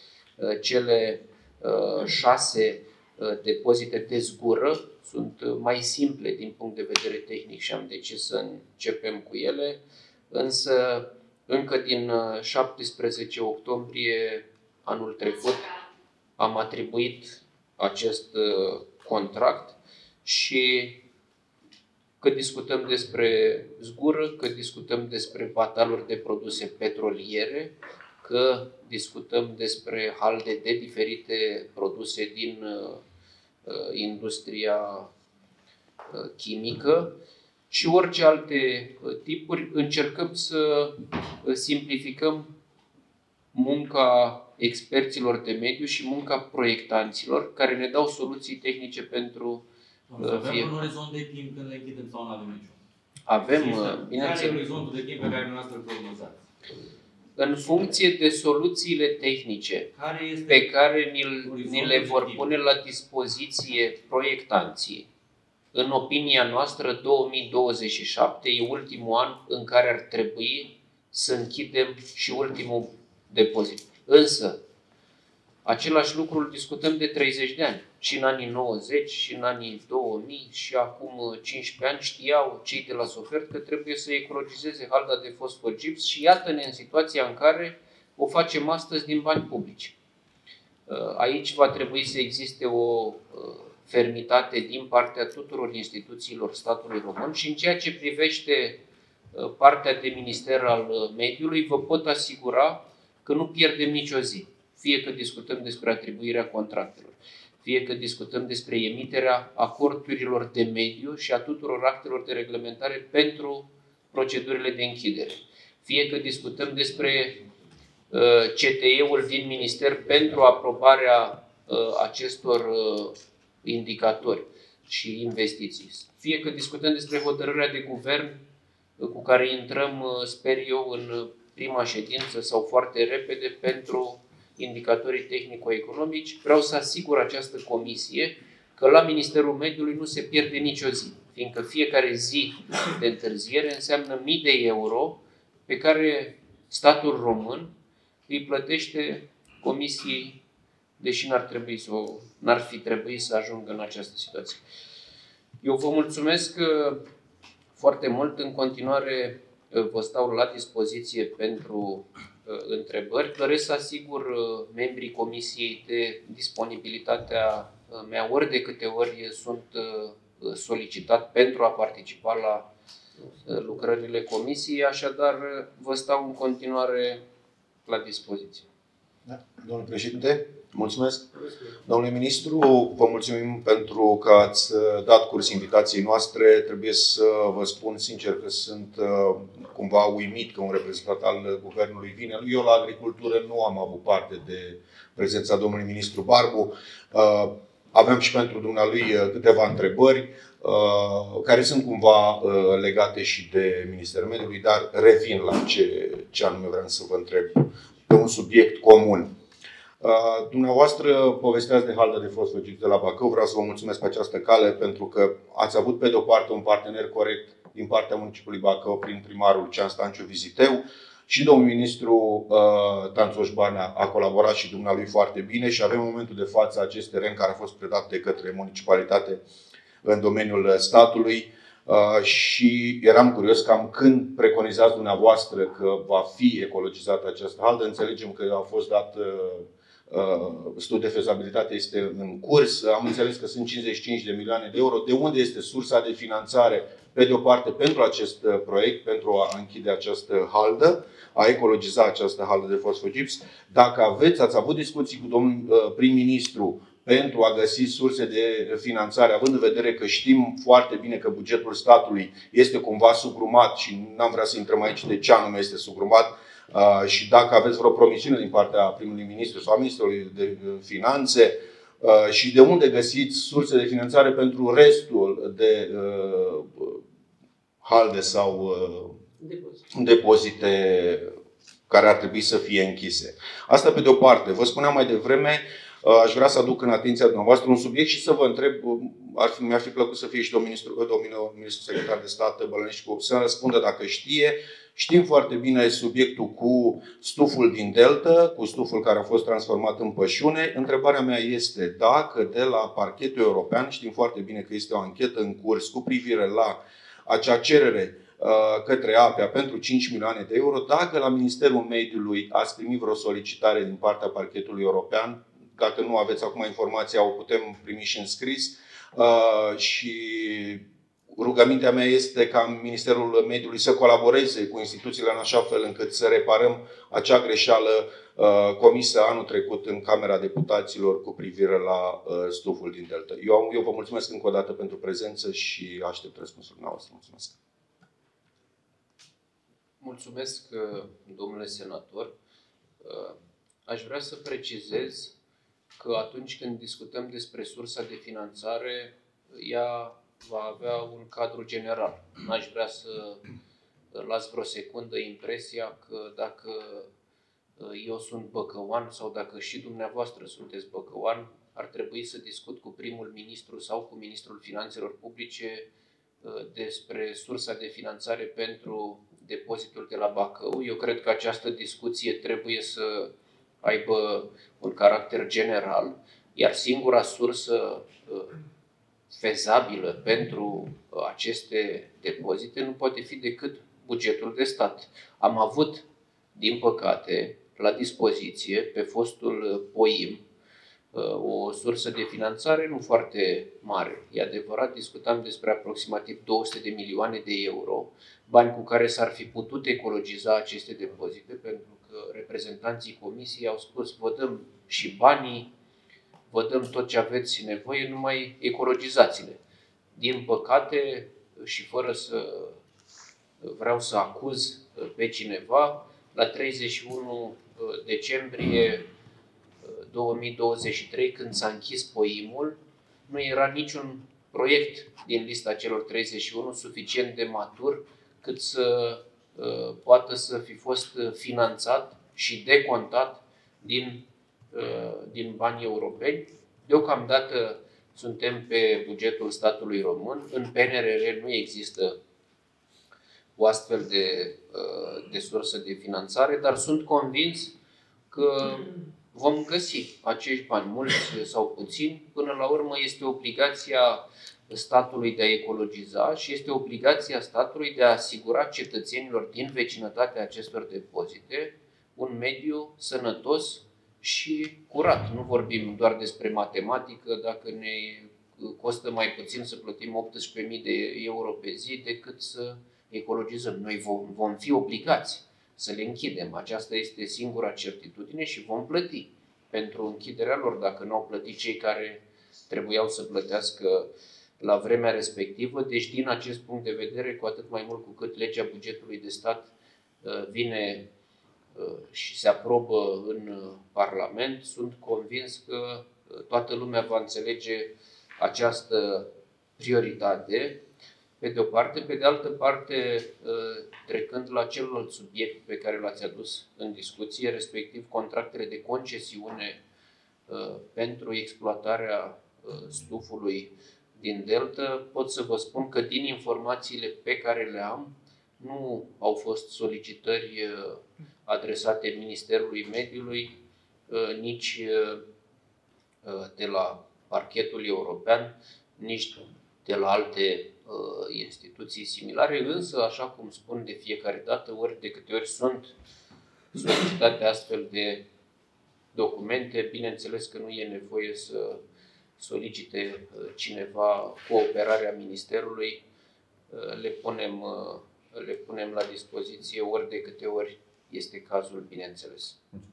cele șase depozite de zgură. Sunt mai simple din punct de vedere tehnic și am decis să începem cu ele, însă încă din șaptesprezece octombrie anul trecut am atribuit acest contract și că discutăm despre zgură, că discutăm despre bataluri de produse petroliere, că discutăm despre halde de diferite produse din uh, industria uh, chimică și orice alte uh, tipuri, încercăm să uh, simplificăm munca experților de mediu și munca proiectanților care ne dau soluții tehnice pentru uh, avem fie... un orizont de timp când le închidem sau nu avem niciun? Avem, bineînțeles. Care e orizontul de timp pe care dumneavoastră îl prognozați? În funcție de soluțiile tehnice care este pe care ni, ni le vor pune la dispoziție proiectanții, în opinia noastră, două mii douăzeci și șapte e ultimul an în care ar trebui să închidem și ultimul depozit. Însă, același lucru îl discutăm de treizeci de ani. Și în anii nouăzeci, și în anii două mii, și acum cincisprezece ani știau cei de la Sofert că trebuie să ecologizeze halda de fosfogips și iată-ne în situația în care o facem astăzi din bani publici. Aici va trebui să existe o fermitate din partea tuturor instituțiilor statului român și în ceea ce privește partea de Minister al Mediului, vă pot asigura că nu pierdem nicio zi. Fie că discutăm despre atribuirea contractelor, fie că discutăm despre emiterea acordurilor de mediu și a tuturor actelor de reglementare pentru procedurile de închidere, fie că discutăm despre uh, C T E-ul din minister pentru aprobarea uh, acestor uh, indicatori și investiții, fie că discutăm despre hotărârea de guvern uh, cu care intrăm, uh, sper eu, în prima ședință sau foarte repede pentru indicatorii tehnico-economici, vreau să asigur această comisie că la Ministerul Mediului nu se pierde nicio zi, fiindcă fiecare zi de întârziere înseamnă mii de euro pe care statul român îi plătește comisiei, deși n-ar trebui să o, n-ar fi trebuit să ajungă în această situație. Eu vă mulțumesc foarte mult. În continuare vă stau la dispoziție pentru întrebări. Doresc să asigur membrii comisiei de disponibilitatea mea ori de câte ori sunt solicitat pentru a participa la lucrările comisiei, așadar vă stau în continuare la dispoziție. Da. Domnule președinte, mulțumesc. Domnule ministru, vă mulțumim pentru că ați dat curs invitației noastre. Trebuie să vă spun sincer că sunt cumva uimit că un reprezentant al guvernului vine. Eu la agricultură nu am avut parte de prezența domnului ministru Barbu. Avem și pentru dumnealui câteva întrebări care sunt cumva legate și de Ministerul Mediului, dar revin la ce, ce anume vreau să vă întreb. Pe un subiect comun. Dumneavoastră povesteați de halda de fosfogipс de la Bacău. Vreau să vă mulțumesc pe această cale pentru că ați avut pe de o parte un partener corect din partea municipiului Bacău prin primarul Lucian Stanciu Viziteu și domnul ministru uh, Tanțoș Barnea a colaborat și dumnealui foarte bine și avem în momentul de față acest teren care a fost predat de către municipalitate în domeniul statului. Uh, și eram curios cam când preconizați dumneavoastră că va fi ecologizată această haldă. Înțelegem că a fost dat uh, uh, studiul de fezabilitate, este în curs. Am înțeles că sunt cincizeci și cinci de milioane de euro. De unde este sursa de finanțare, pe de o parte, pentru acest proiect, pentru a închide această haldă, a ecologiza această haldă de fosfogips? Dacă aveți, ați avut discuții cu domnul uh, prim-ministru pentru a găsi surse de finanțare, având în vedere că știm foarte bine că bugetul statului este cumva sugrumat și n-am vrea să intrăm aici de ce anume este sugrumat, și dacă aveți vreo promisiune din partea primului ministru sau a ministrului de finanțe și de unde găsiți surse de finanțare pentru restul de halde sau depozite care ar trebui să fie închise. Asta pe de o parte. Vă spuneam mai devreme, aș vrea să aduc în atenția dumneavoastră un subiect și să vă întreb, ar fi, mi-ar fi plăcut să fie și domnul ministru, domnul ministru secretar de stat Bălănescu să răspundă dacă știe. Știm foarte bine subiectul cu stuful din Delta, cu stuful care a fost transformat în pășune. Întrebarea mea este dacă de la parchetul european, știm foarte bine că este o anchetă în curs cu privire la acea cerere către A P E A pentru cinci milioane de euro, dacă la Ministerul Mediului ați primit vreo solicitare din partea parchetului european. Dacă nu aveți acum informația, o putem primi și în scris. Uh, și rugămintea mea este ca Ministerul Mediului să colaboreze cu instituțiile în așa fel încât să reparăm acea greșeală uh, comisă anul trecut în Camera Deputaților cu privire la uh, stuful din Delta. Eu, eu vă mulțumesc încă o dată pentru prezență și aștept răspunsul dumneavoastră. Mulțumesc. Mulțumesc, domnule senator. Aș vrea să precizez că atunci când discutăm despre sursa de finanțare, ea va avea un cadru general. N-aș vrea să las vreo secundă impresia că dacă eu sunt băcăuan sau dacă și dumneavoastră sunteți băcăuan, ar trebui să discut cu primul ministru sau cu ministrul Finanțelor Publice despre sursa de finanțare pentru depozitul de la Bacău. Eu cred că această discuție trebuie să aibă un caracter general, iar singura sursă fezabilă pentru aceste depozite nu poate fi decât bugetul de stat. Am avut, din păcate, la dispoziție, pe fostul P O I M, o sursă de finanțare nu foarte mare. E adevărat, discutam despre aproximativ două sute de milioane de euro, bani cu care s-ar fi putut ecologiza aceste depozite, pentru că reprezentanții comisiei au spus: vă dăm și banii, vă dăm tot ce aveți nevoie, numai ecologizați-le. Din păcate, și fără să vreau să acuz pe cineva, la treizeci și unu decembrie două mii douăzeci și trei, când s-a închis P O I M-ul, nu era niciun proiect din lista celor treizeci și unu suficient de matur cât să uh, poată să fi fost finanțat și decontat din, uh, din banii europeni. Deocamdată suntem pe bugetul statului român. În P N R R nu există o astfel de, uh, de sursă de finanțare, dar sunt convins că vom găsi acești bani, mulți sau puțini. Până la urmă este obligația statului de a ecologiza și este obligația statului de a asigura cetățenilor din vecinătatea acestor depozite un mediu sănătos și curat. Nu vorbim doar despre matematică, dacă ne costă mai puțin să plătim optsprezece mii de euro pe zi decât să ecologizăm. Noi vom, vom fi obligați să le închidem. Aceasta este singura certitudine și vom plăti pentru închiderea lor, dacă nu au plătit cei care trebuiau să plătească la vremea respectivă. Deci, din acest punct de vedere, cu atât mai mult cu cât legea bugetului de stat vine și se aprobă în Parlament, sunt convins că toată lumea va înțelege această prioritate. Pe de o parte, pe de altă parte, trecând la celălalt subiect pe care l-ați adus în discuție, respectiv contractele de concesiune pentru exploatarea stufului din Delta, pot să vă spun că din informațiile pe care le am, nu au fost solicitări adresate Ministerului Mediului, nici de la Parchetul European, nici de la alte instituții similare, însă, așa cum spun de fiecare dată, ori de câte ori sunt solicitate astfel de documente, bineînțeles că nu e nevoie să solicite cineva cooperarea Ministerului, le punem, le punem la dispoziție ori de câte ori este cazul, bineînțeles.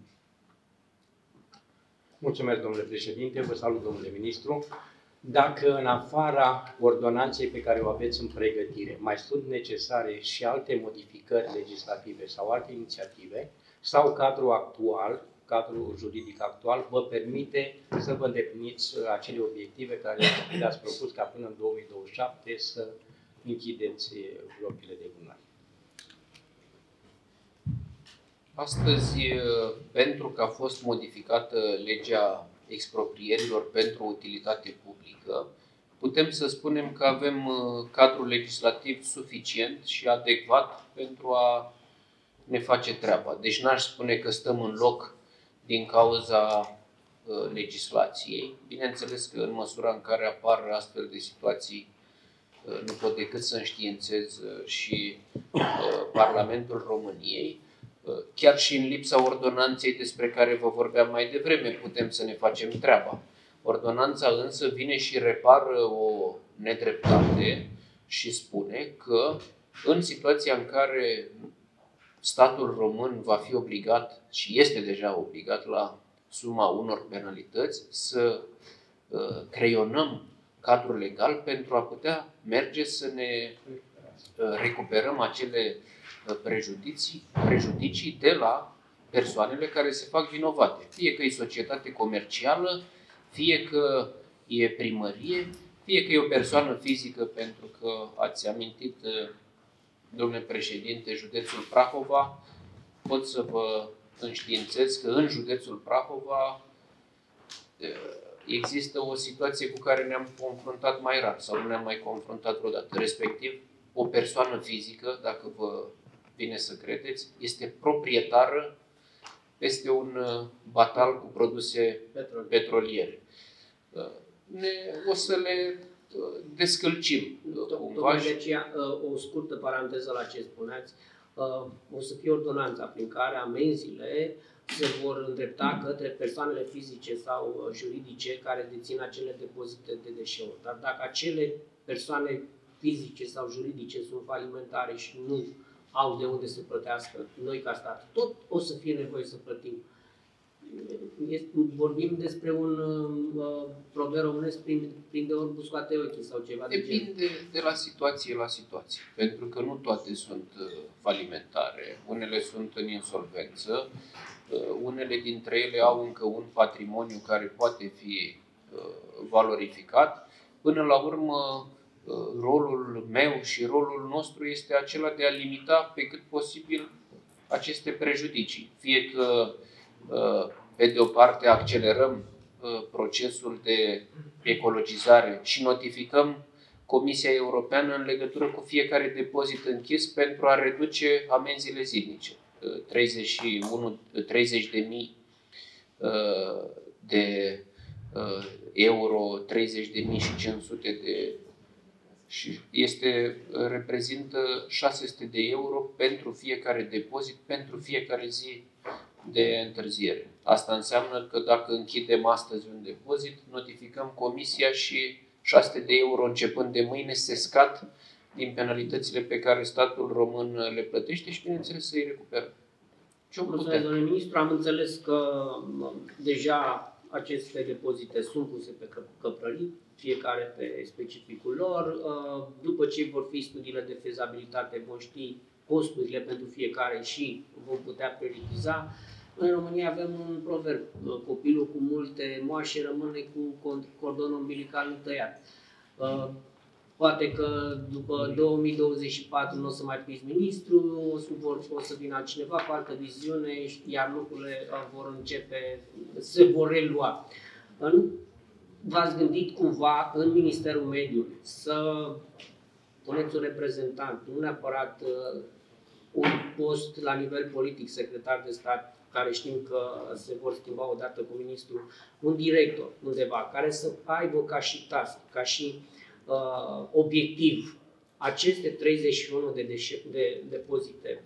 Mulțumesc, domnule președinte, vă salut, domnule ministru. Dacă în afara ordonanței pe care o aveți în pregătire mai sunt necesare și alte modificări legislative sau alte inițiative, sau cadrul actual, cadrul juridic actual, vă permite să vă îndepliniți acele obiective care le-ați propus ca până în două mii douăzeci și șapte să închideți gropile de gunoi. Astăzi, pentru că a fost modificată legea exproprierilor pentru utilitate publică, putem să spunem că avem cadrul legislativ suficient și adecvat pentru a ne face treaba. Deci n-aș spune că stăm în loc din cauza legislației. Bineînțeles că în măsura în care apar astfel de situații, nu pot decât să înștiințez și Parlamentul României. Chiar și în lipsa ordonanței despre care vă vorbeam mai devreme, putem să ne facem treaba. Ordonanța însă vine și repară o nedreptate și spune că în situația în care statul român va fi obligat și este deja obligat la suma unor penalități să creionăm cadrul legal pentru a putea merge să ne recuperăm acele prejudicii, prejudicii de la persoanele care se fac vinovate. Fie că e societate comercială, fie că e primărie, fie că e o persoană fizică, pentru că ați amintit, domnule președinte, județul Prahova. Pot să vă înștiințez că în județul Prahova există o situație cu care ne-am confruntat mai rar sau nu ne-am mai confruntat vreodată, respectiv o persoană fizică, dacă vă vine să credeți, este proprietară peste un batal cu produse petroliere. Ne, o să le descălcim. Tocmai de aceea, o scurtă paranteză la ce spuneați, o să fie ordonanța prin care amenziile se vor îndrepta către persoanele fizice sau juridice care dețin acele depozite de deșeuri. Dar dacă acele persoane fizice sau juridice sunt falimentare și nu au de unde să plătească, noi ca stat, tot o să fie nevoie să plătim. Vorbim despre un uh, proverb românesc, prinde orb, scoate ochii sau ceva de genul. Depinde de la situație la situație, pentru că nu toate sunt uh, falimentare, unele sunt în insolvență, uh, unele dintre ele au încă un patrimoniu care poate fi uh, valorificat. Până la urmă, uh, rolul meu și rolul nostru este acela de a limita pe cât posibil aceste prejudicii. Fie că pe de o parte accelerăm procesul de ecologizare și notificăm Comisia Europeană în legătură cu fiecare depozit închis pentru a reduce amenziile zilnice. treizeci de mii de euro, treizeci de mii și cinci sute de și este, reprezintă șase sute de euro pentru fiecare depozit, pentru fiecare zi de întârziere. Asta înseamnă că dacă închidem astăzi un depozit, notificăm comisia și șase sute de euro începând de mâine se scad din penalitățile pe care statul român le plătește și, bineînțeles, să îi recuperăm. Mulțumesc, domnule ministru. Am înțeles că deja aceste depozite sunt puse pe căprării, fiecare pe specificul lor. După ce vor fi studiile de fezabilitate, vom ști costurile pentru fiecare și vom putea prioritiza. În România avem un proverb: copilul cu multe moașe rămâne cu cordonul umbilical întăiat. Poate că după două mii douăzeci și patru nu o să mai fiți ministru, o să, vor, o să vină altcineva cu altă viziune, iar lucrurile vor începe, se vor relua. Nu v-ați gândit cumva în Ministerul Mediului să puneți un reprezentant, nu neapărat uh, un post la nivel politic, secretar de stat, care știm că se vor schimba odată cu ministrul, un director undeva, care să aibă ca și task, ca și uh, obiectiv aceste treizeci și unu de, de depozite,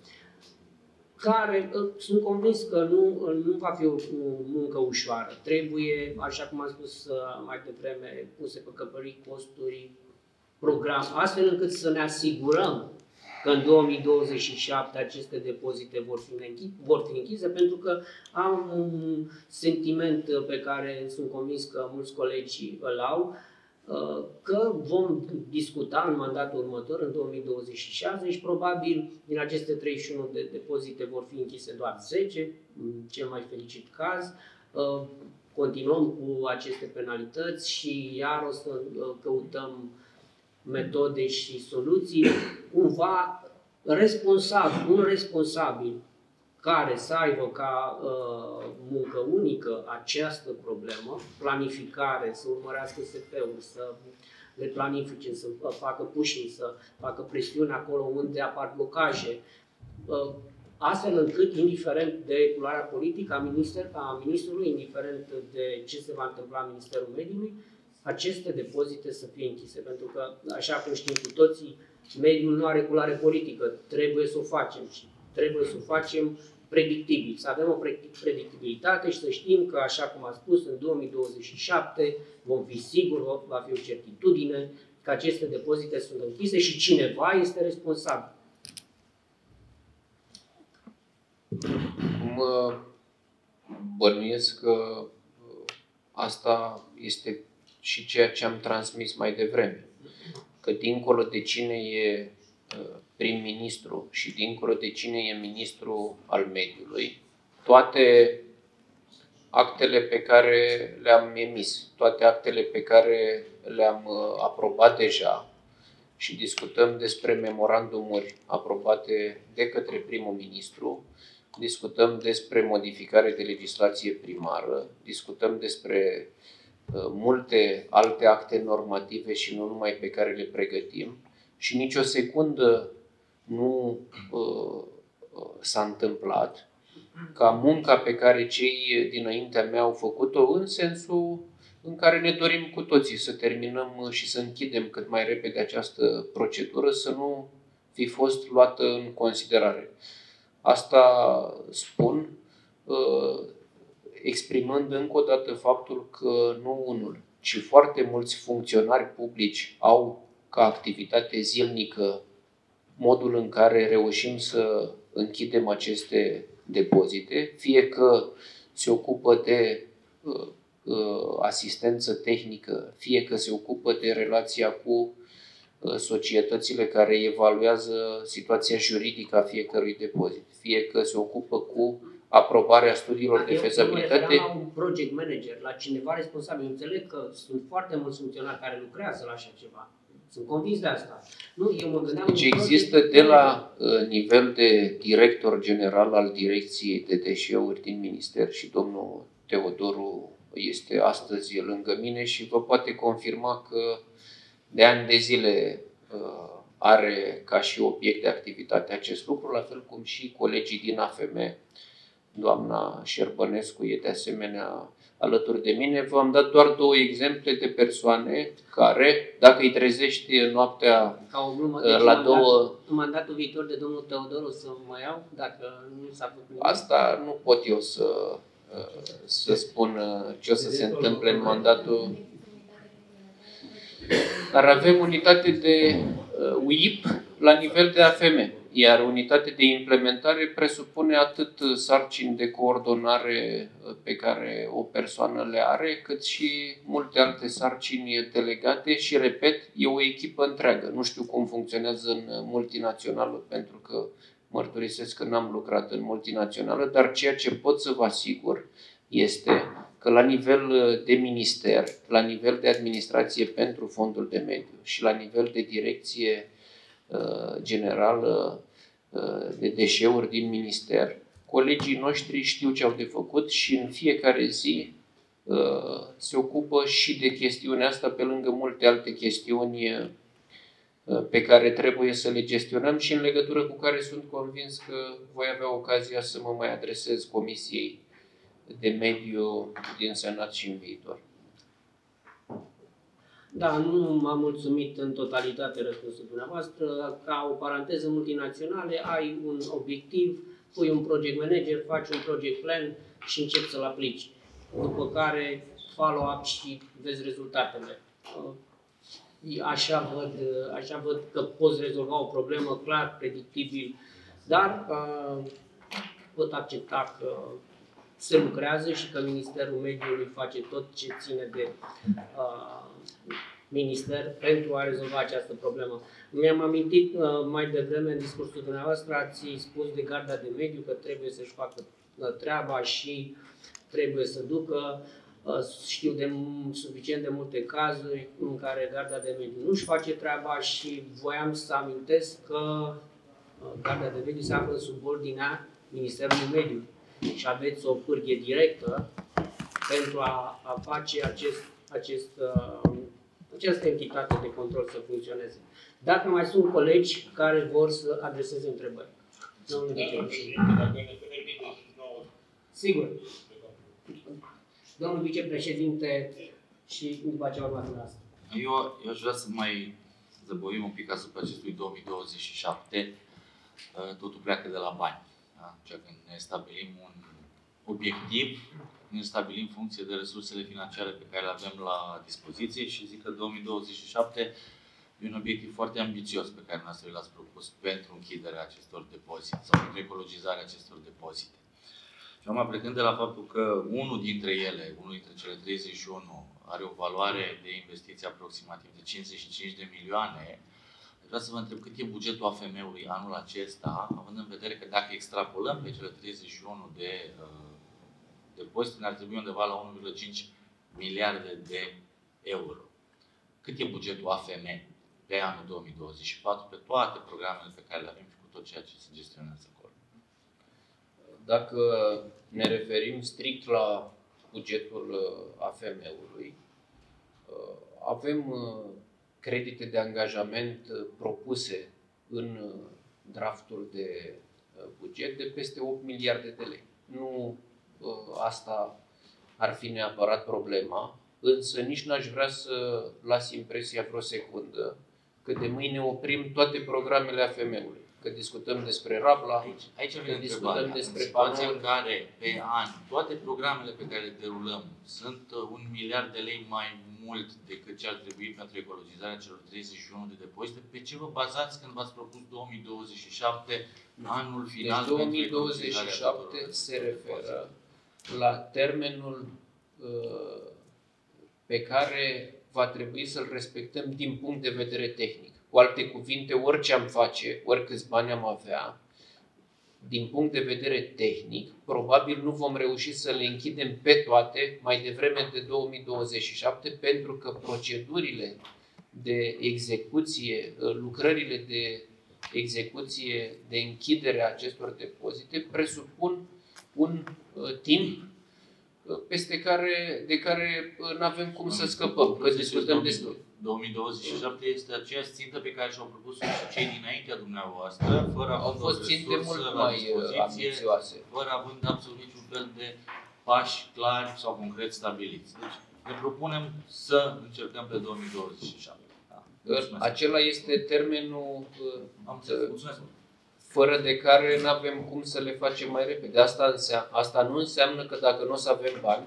care uh, sunt convins că nu, nu va fi o, o muncă ușoară. Trebuie, așa cum am spus uh, mai devreme, puse pe căpării costuri, program, astfel încât să ne asigurăm că în două mii douăzeci și șapte aceste depozite vor fi, închise, vor fi închise, pentru că am un sentiment pe care sunt convins că mulți colegi îl au, că vom discuta în mandatul următor, în două mii douăzeci și șase, și probabil din aceste treizeci și unu de depozite vor fi închise doar zece, în cel mai fericit caz. Continuăm cu aceste penalități și iar o să căutăm metode și soluții, cumva responsabil, un responsabil care să aibă ca uh, muncă unică această problemă, planificare, să urmărească S P-ul, să le planifice, să facă pushing, să facă presiune acolo unde apar blocaje, uh, astfel încât, indiferent de culoarea politică a, minister, a ministrului, indiferent de ce se va întâmpla în Ministerul Mediului, aceste depozite să fie închise, pentru că, așa cum știm cu toții, mediul nu are culoare politică, trebuie să o facem și trebuie să o facem predictibil, să avem o predictibilitate și să știm că, așa cum am spus, în două mii douăzeci și șapte vom fi siguri, va fi o certitudine că aceste depozite sunt închise și cineva este responsabil. Mă bănuiesc că asta este și ceea ce am transmis mai devreme, că dincolo de cine e prim-ministru și dincolo de cine e ministru al mediului, toate actele pe care le-am emis, toate actele pe care le-am aprobat deja și discutăm despre memorandumuri aprobate de către primul ministru, discutăm despre modificare de legislație primară, discutăm despre multe alte acte normative și nu numai pe care le pregătim și nici o secundă nu uh, s-a întâmplat ca munca pe care cei dinaintea mea au făcut-o în sensul în care ne dorim cu toții să terminăm și să închidem cât mai repede această procedură, să nu fi fost luată în considerare. Asta spun uh, exprimând încă o dată faptul că nu unul, ci foarte mulți funcționari publici au ca activitate zilnică modul în care reușim să închidem aceste depozite, fie că se ocupă de uh, uh, asistență tehnică, fie că se ocupă de relația cu uh, societățile care evaluează situația juridică a fiecărui depozit, fie că se ocupă cu aprobarea studiilor de fezabilitate. Eu mă la un project manager, la cineva responsabil. Înțeleg că sunt foarte mulți funcționari care lucrează la așa ceva. Sunt convins de asta. Nu, eu mă gândeam deci există de la uh, nivel de director general al Direcției de Deșeuri din Minister și domnul Teodoru este astăzi lângă mine și vă poate confirma că de ani de zile uh, are ca și obiect de activitate acest lucru, la fel cum și colegii din A F M. Doamna Șerbănescu e de asemenea alături de mine. V-am dat doar două exemple de persoane care, dacă îi trezești noaptea ca o glumă, la deci mandat, două... În mandatul viitor de domnul Teodoru să mă iau, dacă nu s-a făcut nimic. Asta nu pot eu să, să spun ce o să se întâmple în mandatul... Dar avem unitate de U I P la nivel de A F M. Iar unitatea de implementare presupune atât sarcini de coordonare pe care o persoană le are, cât și multe alte sarcini delegate și, repet, e o echipă întreagă. Nu știu cum funcționează în multinațională, pentru că mărturisesc că n-am lucrat în multinațională, dar ceea ce pot să vă asigur este că la nivel de minister, la nivel de administrație pentru fondul de mediu și la nivel de direcție generală de deșeuri din minister, colegii noștri știu ce au de făcut și în fiecare zi se ocupă și de chestiunea asta pe lângă multe alte chestiuni pe care trebuie să le gestionăm și în legătură cu care sunt convins că voi avea ocazia să mă mai adresez Comisiei de Mediu din Senat și în viitor. Da, nu m-a mulțumit în totalitate răspunsul dumneavoastră. Ca o paranteză, multinaționale, ai un obiectiv, pui un project manager, faci un project plan și începi să-l aplici. După care follow-up și vezi rezultatele. Așa văd, așa văd că poți rezolva o problemă clar, predictibil, dar uh, pot accepta că se lucrează și că Ministerul Mediului face tot ce ține de uh, minister pentru a rezolva această problemă. Mi-am amintit uh, mai devreme în discursul dumneavoastră, ați spus de Garda de Mediu că trebuie să-și facă uh, treaba și trebuie să ducă. Uh, știu de suficient de multe cazuri în care Garda de Mediu nu-și face treaba și voiam să amintesc că uh, Garda de Mediu se află sub ordinea Ministerului Mediului și aveți o pârghie directă pentru a, a face acest, acest, uh, această entitate de control să funcționeze. Dacă mai sunt colegi care vor să adreseze întrebări. Domnul vicepreședinte. Sigur. Domnul vicepreședinte și după aceea urmează la asta. Eu, eu aș vrea să mai zăbovim un pic asupra acestui două mii douăzeci și șapte. Totul pleacă de la bani. Da? Când ne stabilim un obiectiv, ne stabilim în funcție de resursele financiare pe care le avem la dispoziție și zic că două mii douăzeci și șapte e un obiectiv foarte ambițios pe care noastră l-ați propus pentru închiderea acestor depozite sau pentru ecologizarea acestor depozite. Și acum, plecând de la faptul că unul dintre ele, unul dintre cele treizeci și unu, are o valoare de investiție aproximativ de cincizeci și cinci de milioane, vreau să vă întreb cât e bugetul A F M-ului anul acesta, având în vedere că dacă extrapolăm pe cele treizeci și unu de uh, depozite, ne-ar trebui undeva la unu virgulă cinci miliarde de euro. Cât e bugetul A F M pe anul două mii douăzeci și patru, pe toate programele pe care le avem și cu tot ceea ce se gestionează acolo? Dacă ne referim strict la bugetul A F M-ului, avem credite de angajament propuse în draftul de buget de peste opt miliarde de lei. Nu asta ar fi neapărat problema, însă nici n-aș vrea să las impresia vreo secundă că de mâine oprim toate programele A F M-ului. Că discutăm despre Rabla, aici, aici că discutăm despre situația panouri. în care pe an toate programele pe care le derulăm sunt un miliard de lei mai mult decât ce ar trebui pentru ecologizarea celor treizeci și unu de depozite, pe ce vă bazați când v-ați propus două mii douăzeci și șapte, anul final? Deci două mii douăzeci și șapte se referă la termenul uh, pe care va trebui să-l respectăm din punct de vedere tehnic. Cu alte cuvinte, orice am face, oricâți bani am avea, din punct de vedere tehnic, probabil nu vom reuși să le închidem pe toate mai devreme de două mii douăzeci și șapte, pentru că procedurile de execuție, lucrările de execuție, de închidere a acestor depozite presupun un uh, timp peste care, de care nu avem cum să scăpăm, că discutăm despre. două mii douăzeci și șapte este aceeași țintă pe care și-au propus și cei dinaintea dumneavoastră, fără Au fost ținte mult mai ambițioase, fără având absolut niciun fel de pași clari sau concret stabiliți. Deci ne propunem să încercăm pe două mii douăzeci și șapte. Da. Acela este termenul Am înțeles. Mulțumesc. Fără de care nu avem cum să le facem mai repede. Asta, înseamnă, asta nu înseamnă că dacă nu o să avem bani,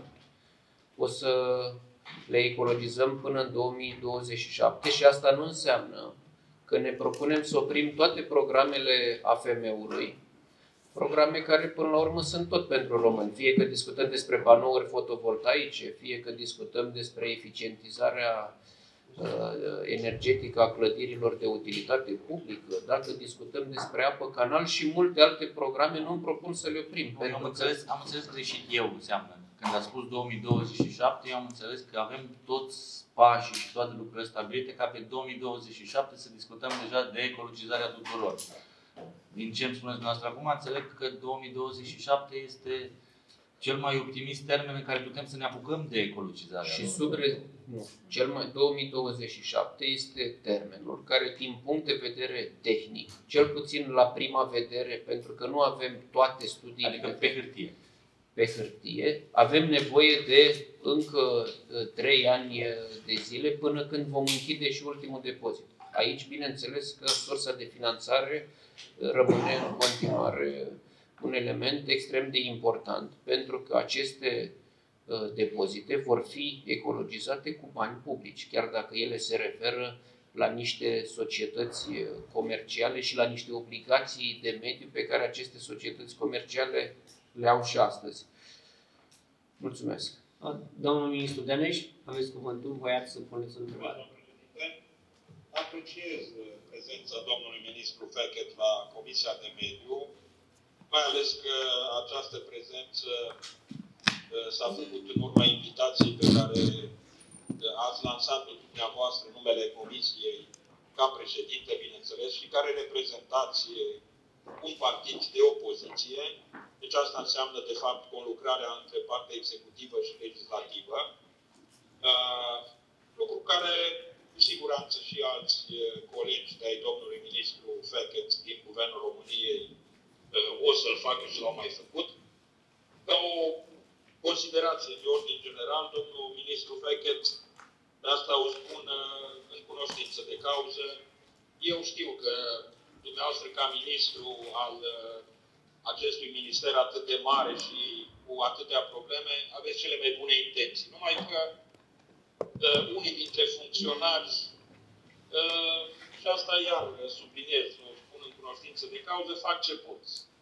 o să le ecologizăm până în două mii douăzeci și șapte și asta nu înseamnă că ne propunem să oprim toate programele A F M-ului, programe care până la urmă sunt tot pentru români, fie că discutăm despre panouri fotovoltaice, fie că discutăm despre eficientizarea energetică a clădirilor de utilitate publică, dacă discutăm despre apă, canal și multe alte programe, nu îmi propun să le oprim. Am înțeles, am înțeles greșit eu, înseamnă când a spus două mii douăzeci și șapte, eu am înțeles că avem toți pașii și toate lucrurile stabilite ca pe două mii douăzeci și șapte să discutăm deja de ecologizarea tuturor. Din ce îmi spuneți dumneavoastră acum, înțeleg că două mii douăzeci și șapte este cel mai optimist termen în care putem să ne apucăm de ecologizarea. Și sub nu, cel mai două mii douăzeci și șapte este termenul care, din punct de vedere tehnic, cel puțin la prima vedere, pentru că nu avem toate studiile Adică pe hârtie. pe hârtie, avem nevoie de încă trei ani de zile până când vom închide și ultimul depozit. Aici, bineînțeles că sursa de finanțare rămâne în continuare un element extrem de important, pentru că aceste depozite vor fi ecologizate cu bani publici, chiar dacă ele se referă la niște societăți comerciale și la niște obligații de mediu pe care aceste societăți comerciale le au și astăzi. Mulțumesc. Domnul ministru Dăneș, aveți cuvântul, voiați să puneți întrebare. Apreciez prezența domnului ministru Fechet la Comisia de Mediu, mai ales că această prezență s-a făcut în urma invitației pe care ați lansat-o dumneavoastră în numele Comisiei ca președinte, bineînțeles, și care reprezentați un partid de opoziție. Deci asta înseamnă, de fapt, conlucrarea între partea executivă și legislativă. Lucru care, cu siguranță, și alți colegi de-ai domnului ministru Fechet din Guvernul României o să-l facă și l-au mai făcut. Ca o considerație de ordin general, domnul ministru Fechet, de asta o spun în cunoștință de cauză. Eu știu că dumneavoastră, ca ministru al acestui minister atât de mare și cu atâtea probleme, aveți cele mai bune intenții. Numai că uh, unii dintre funcționari, uh, și asta iar subliniez, o spun în cunoștință de cauză, fac ce pot.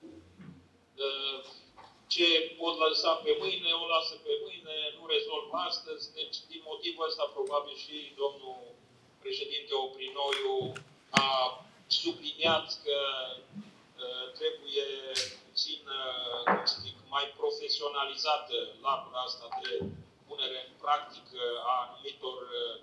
Uh, ce pot lăsa pe mâine, o lasă pe mâine, nu rezolv astăzi. Deci, din motivul ăsta, probabil și domnul președinte Oprinoiu a subliniat că uh, trebuie puțin, uh, cum să zic, mai profesionalizată latura asta de punere în practică a anumitor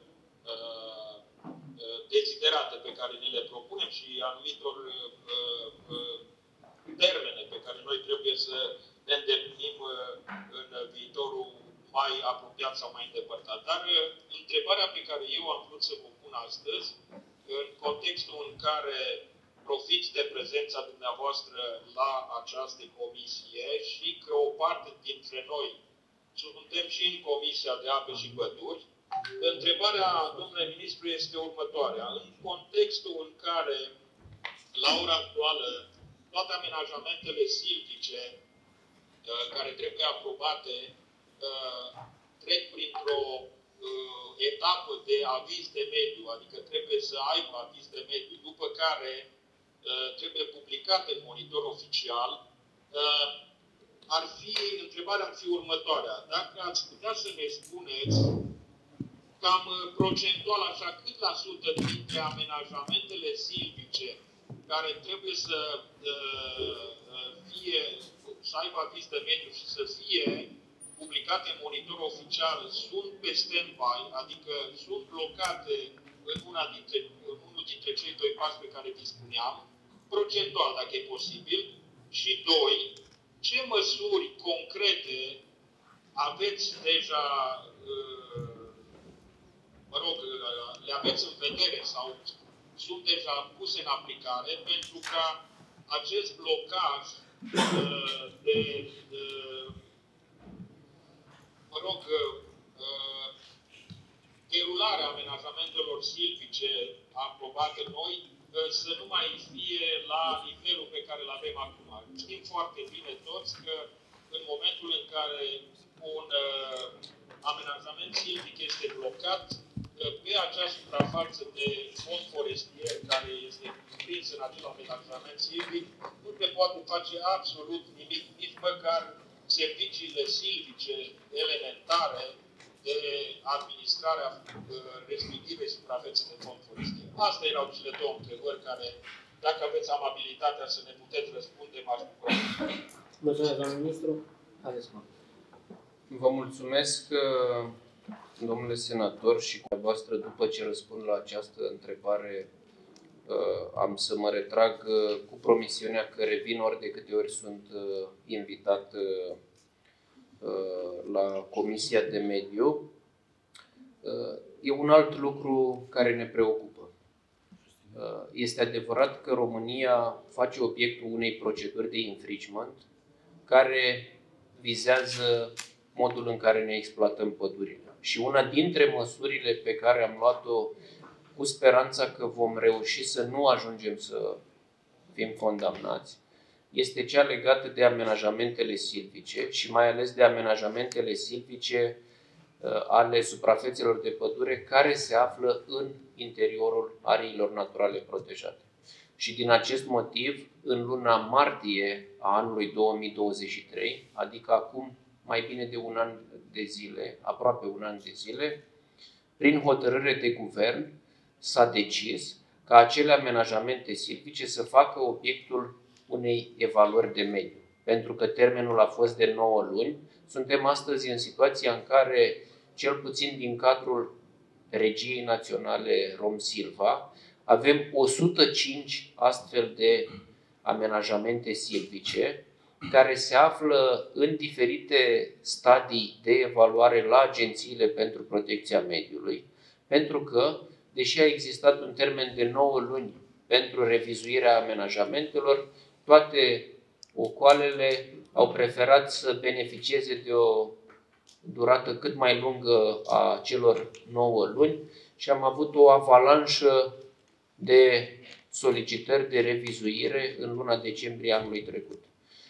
uh, desiderate pe care ne le propunem și anumitor uh, uh, termene pe care noi trebuie să ne îndeplinim în viitorul mai apropiat sau mai îndepărtat. Dar întrebarea pe care eu am vrut să vă pun astăzi, în contextul în care profit de prezența dumneavoastră la această comisie și că o parte dintre noi suntem și în Comisia de Ape și Păduri, întrebarea, domnule ministru, este următoarea. În contextul în care, la ora actuală, toate amenajamentele silvice care trebuie aprobate trec printr-o etapă de aviz de mediu, adică trebuie să aibă aviz de mediu, după care trebuie publicat în monitor oficial, ar fi, întrebarea ar fi următoarea. Dacă ați putea să ne spuneți cam procentual, așa, cât la sută dintre amenajamentele silvice care trebuie să fie, să aibă aviz de mediu și să fie publicate în monitor oficial, sunt pe stand-by, adică sunt blocate în, una dintre, în unul dintre cei doi pași pe care dispuneam, procentual, dacă e posibil, și doi, ce măsuri concrete aveți deja, mă rog, le aveți în vedere sau sunt deja puse în aplicare pentru ca acest blocaj de, de mă rog, derularea amenajamentelor silvice aprobate noi să nu mai fie la nivelul pe care îl avem acum. Știm foarte bine toți că în momentul în care un amenajament silvic este blocat, pe acea suprafață de fond forestier care este prins în acel amenajament silvic, nu se poate face absolut nimic, nici măcar serviciile silvice elementare de administrare a respectivei suprafețe de fond forestier. Astea erau cele două întrebări care, dacă aveți amabilitatea să ne puteți răspunde, m-aș bucura. Mulțumesc, domnul ministru. Aveți cuvântul. Vă mulțumesc, domnule senator, și cu dumneavoastră, după ce răspund la această întrebare, am să mă retrag cu promisiunea că revin ori de câte ori sunt invitat la Comisia de Mediu. E un alt lucru care ne preocupă. Este adevărat că România face obiectul unei proceduri de infringement care vizează modul în care ne exploatăm pădurile. Și una dintre măsurile pe care am luat-o cu speranța că vom reuși să nu ajungem să fim condamnați este cea legată de amenajamentele silvice și mai ales de amenajamentele silvice ale suprafețelor de pădure care se află în interiorul ariilor naturale protejate. Și din acest motiv, în luna martie a anului două mii douăzeci și trei, adică acum mai bine de un an de zile, aproape un an de zile, prin hotărâre de guvern s-a decis ca acele amenajamente silvice să facă obiectul unei evaluări de mediu. Pentru că termenul a fost de nouă luni, suntem astăzi în situația în care, cel puțin din cadrul Regiei Naționale Rom-Silva, avem o sută cinci astfel de amenajamente silvice care se află în diferite stadii de evaluare la agențiile pentru protecția mediului, pentru că, deși a existat un termen de nouă luni pentru revizuirea amenajamentelor, toate ocoalele au preferat să beneficieze de o durată cât mai lungă a celor nouă luni și am avut o avalanșă de solicitări de revizuire în luna decembrie anului trecut.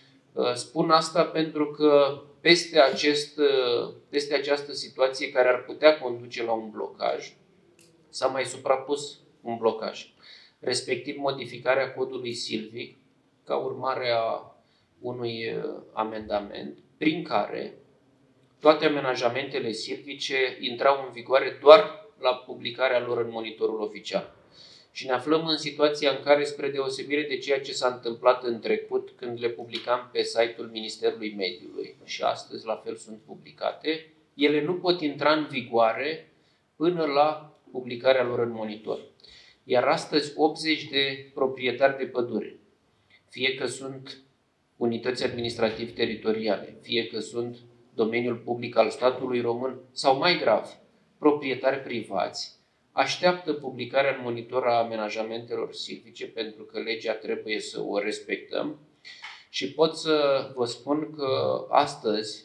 Spun asta pentru că peste, acest, peste această situație care ar putea conduce la un blocaj, s-a mai suprapus un blocaj, respectiv modificarea codului silvic ca urmare a unui amendament prin care toate amenajamentele silvice intrau în vigoare doar la publicarea lor în monitorul oficial. Și ne aflăm în situația în care, spre deosebire de ceea ce s-a întâmplat în trecut, când le publicam pe site-ul Ministerului Mediului, și astăzi la fel sunt publicate, ele nu pot intra în vigoare până la publicarea lor în monitor. Iar astăzi optzeci de proprietari de pădure, fie că sunt unități administrativ-teritoriale, fie că sunt domeniul public al statului român, sau mai grav, proprietari privați, așteaptă publicarea în monitor a amenajamentelor silvice pentru că legea trebuie să o respectăm și pot să vă spun că astăzi,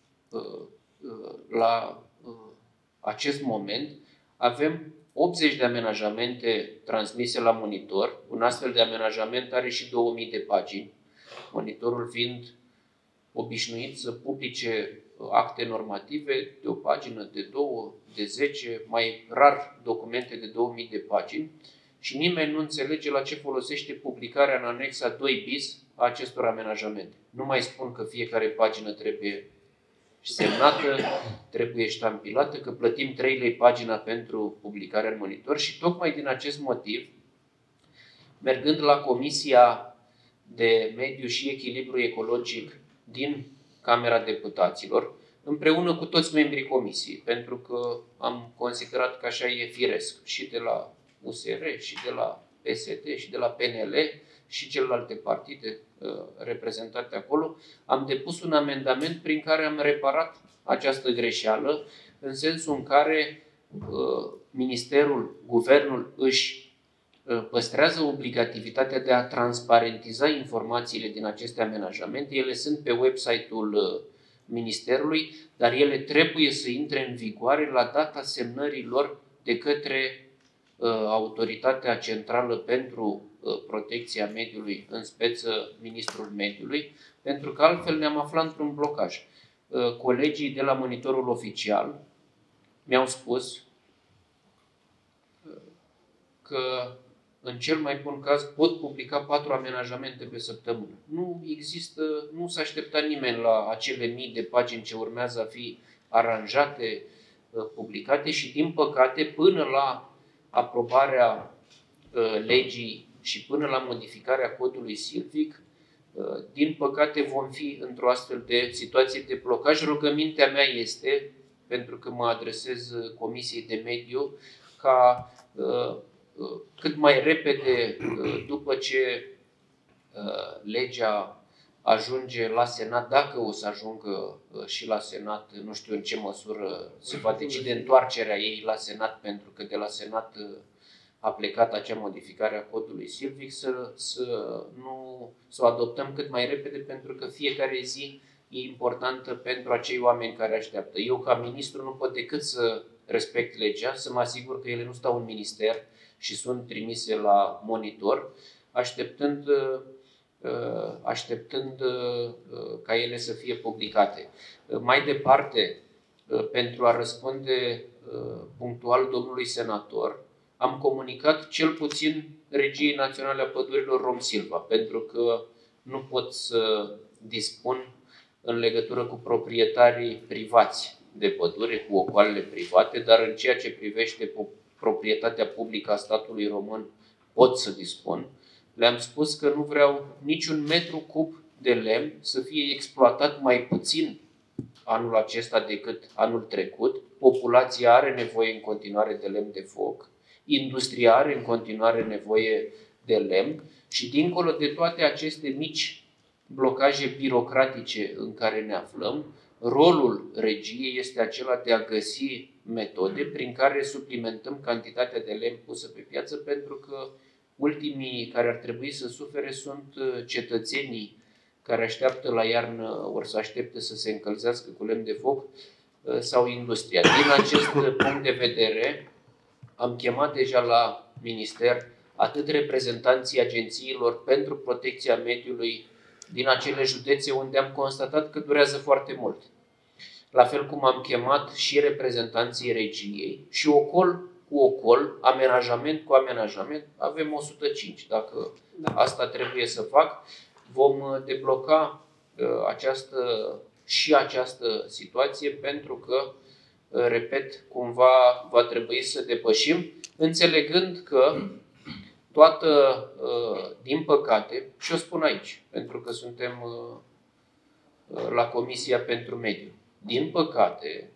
la acest moment, avem optzeci de amenajamente transmise la monitor. Un astfel de amenajament are și două mii de pagini, monitorul fiind obișnuit să publice acte normative de o pagină, de două, de zece, mai rar documente de două mii de pagini și nimeni nu înțelege la ce folosește publicarea în anexa doi bis a acestor amenajamente. Nu mai spun că fiecare pagină trebuie semnată, trebuie ștampilată, că plătim trei lei pagina pentru publicarea în monitor și tocmai din acest motiv, mergând la Comisia de Mediu și Echilibru Ecologic din Camera Deputaților, împreună cu toți membrii comisiei, pentru că am considerat că așa e firesc, și de la U S R, și de la P S D, și de la P N L, și celelalte partide uh, reprezentate acolo, am depus un amendament prin care am reparat această greșeală, în sensul în care uh, Ministerul, Guvernul își uh, păstrează obligativitatea de a transparentiza informațiile din aceste amenajamente. Ele sunt pe website-ul uh, Ministerului, dar ele trebuie să intre în vigoare la data semnării lor de către uh, Autoritatea Centrală pentru uh, Protecția Mediului, în speță Ministrul Mediului, pentru că altfel ne-am aflat într-un blocaj. Uh, colegii de la Monitorul Oficial mi-au spus uh, că în cel mai bun caz pot publica patru amenajamente pe săptămână. Nu există, nu s-a așteptat nimeni la acele mii de pagini ce urmează a fi aranjate, publicate și, din păcate, până la aprobarea legii și până la modificarea codului silvic, Din păcate vom fi într-o astfel de situație de blocaj. Rugămintea mea este, pentru că mă adresez Comisiei de Mediu, ca cât mai repede, după ce legea ajunge la Senat, dacă o să ajungă și la Senat, nu știu în ce măsură se va decide întoarcerea ei la Senat, pentru că de la Senat a plecat acea modificare a codului silvic, să, să, nu, să o adoptăm cât mai repede, pentru că fiecare zi e importantă pentru acei oameni care așteaptă. Eu, ca ministru, nu pot decât să respect legea, să mă asigur că ele nu stau în minister și sunt trimise la monitor, așteptând, așteptând ca ele să fie publicate. Mai departe, pentru a răspunde punctual domnului senator, am comunicat cel puțin Regiei Naționale a Pădurilor Romsilva, pentru că nu pot să dispun în legătură cu proprietarii privați de pădure, cu ocoalele private, dar în ceea ce privește proprietatea publică a statului român pot să dispun. Le-am spus că nu vreau niciun metru cub de lemn să fie exploatat mai puțin anul acesta decât anul trecut. Populația are nevoie în continuare de lemn de foc, industria are în continuare nevoie de lemn și dincolo de toate aceste mici blocaje birocratice în care ne aflăm, rolul regiei este acela de a găsi metode prin care suplimentăm cantitatea de lemn pusă pe piață, pentru că ultimii care ar trebui să sufere sunt cetățenii care așteaptă la iarnă, ori să aștepte să se încălzească cu lemn de foc, sau industria. Din acest punct de vedere, am chemat deja la minister atât reprezentanții agențiilor pentru protecția mediului din acele județe unde am constatat că durează foarte mult. La fel cum am chemat și reprezentanții regiei și ocol cu ocol, amenajament cu amenajament, avem o sută cinci. Dacă asta trebuie să fac, vom debloca această, și această situație, pentru că, repet, cumva va trebui să depășim, înțelegând că toată, din păcate, și o spun aici, pentru că suntem la Comisia pentru Mediu, din păcate,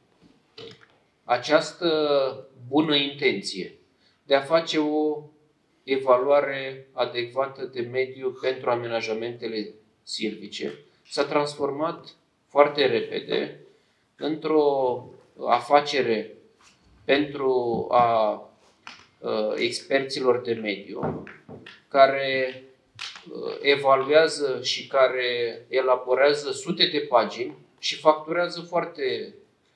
această bună intenție de a face o evaluare adecvată de mediu pentru amenajamentele silvice s-a transformat foarte repede într-o afacere pentru a experților de mediu care evaluează și care elaborează sute de pagini și facturează foarte,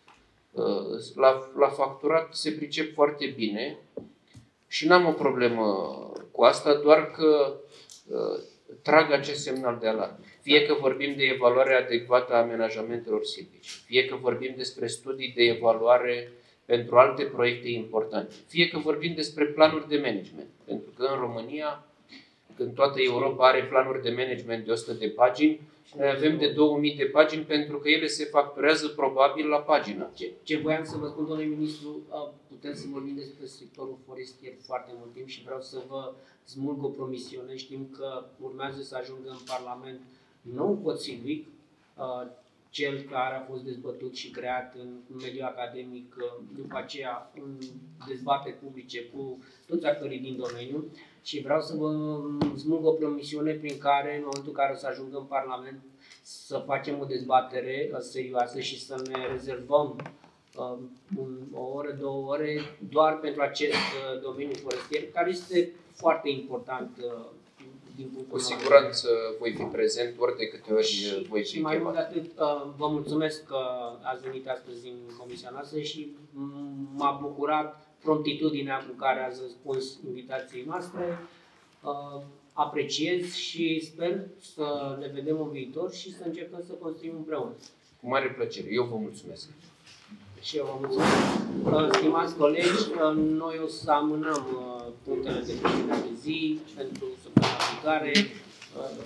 la, la facturat se pricep foarte bine și n-am o problemă cu asta, doar că trag acest semnal de alarmă. Fie că vorbim de evaluare adecvată a amenajamentelor silvice, fie că vorbim despre studii de evaluare pentru alte proiecte importante, fie că vorbim despre planuri de management, pentru că în România, când toată Europa are planuri de management de o sută de pagini, noi avem de două mii de pagini, pentru că ele se facturează probabil la pagină. Ce, ce voiam să vă spun, domnule ministru, putem să vorbim despre sectorul forestier foarte mult timp și vreau să vă smulg o promisiune. Știm că urmează să ajungă în Parlament nou cod silvic, cel care a fost dezbătut și creat în mediul academic, după aceea în dezbateri publice cu toți actorii din domeniu. Și vreau să vă smulg o promisiune prin care, în momentul în care o să ajungă în Parlament, să facem o dezbatere serioasă și să ne rezervăm uh, un, o oră, două ore doar pentru acest uh, domeniu forestier, care este foarte important uh, din punctul Cu siguranță voi fi prezent ori de câte ori voi fi mai mult de chemat. atât, uh, vă mulțumesc că ați venit astăzi în comisia noastră și m-a bucurat promptitudinea cu care ați răspuns invitației noastre. Uh, apreciez și sper să ne vedem în viitor și să încercăm să construim împreună. Cu mare plăcere. Eu vă mulțumesc. Și eu vă mulțumesc. Uh, stimați colegi, uh, noi o să amânăm uh, punctele de pe de zi pentru săptămâna viitoare. Uh,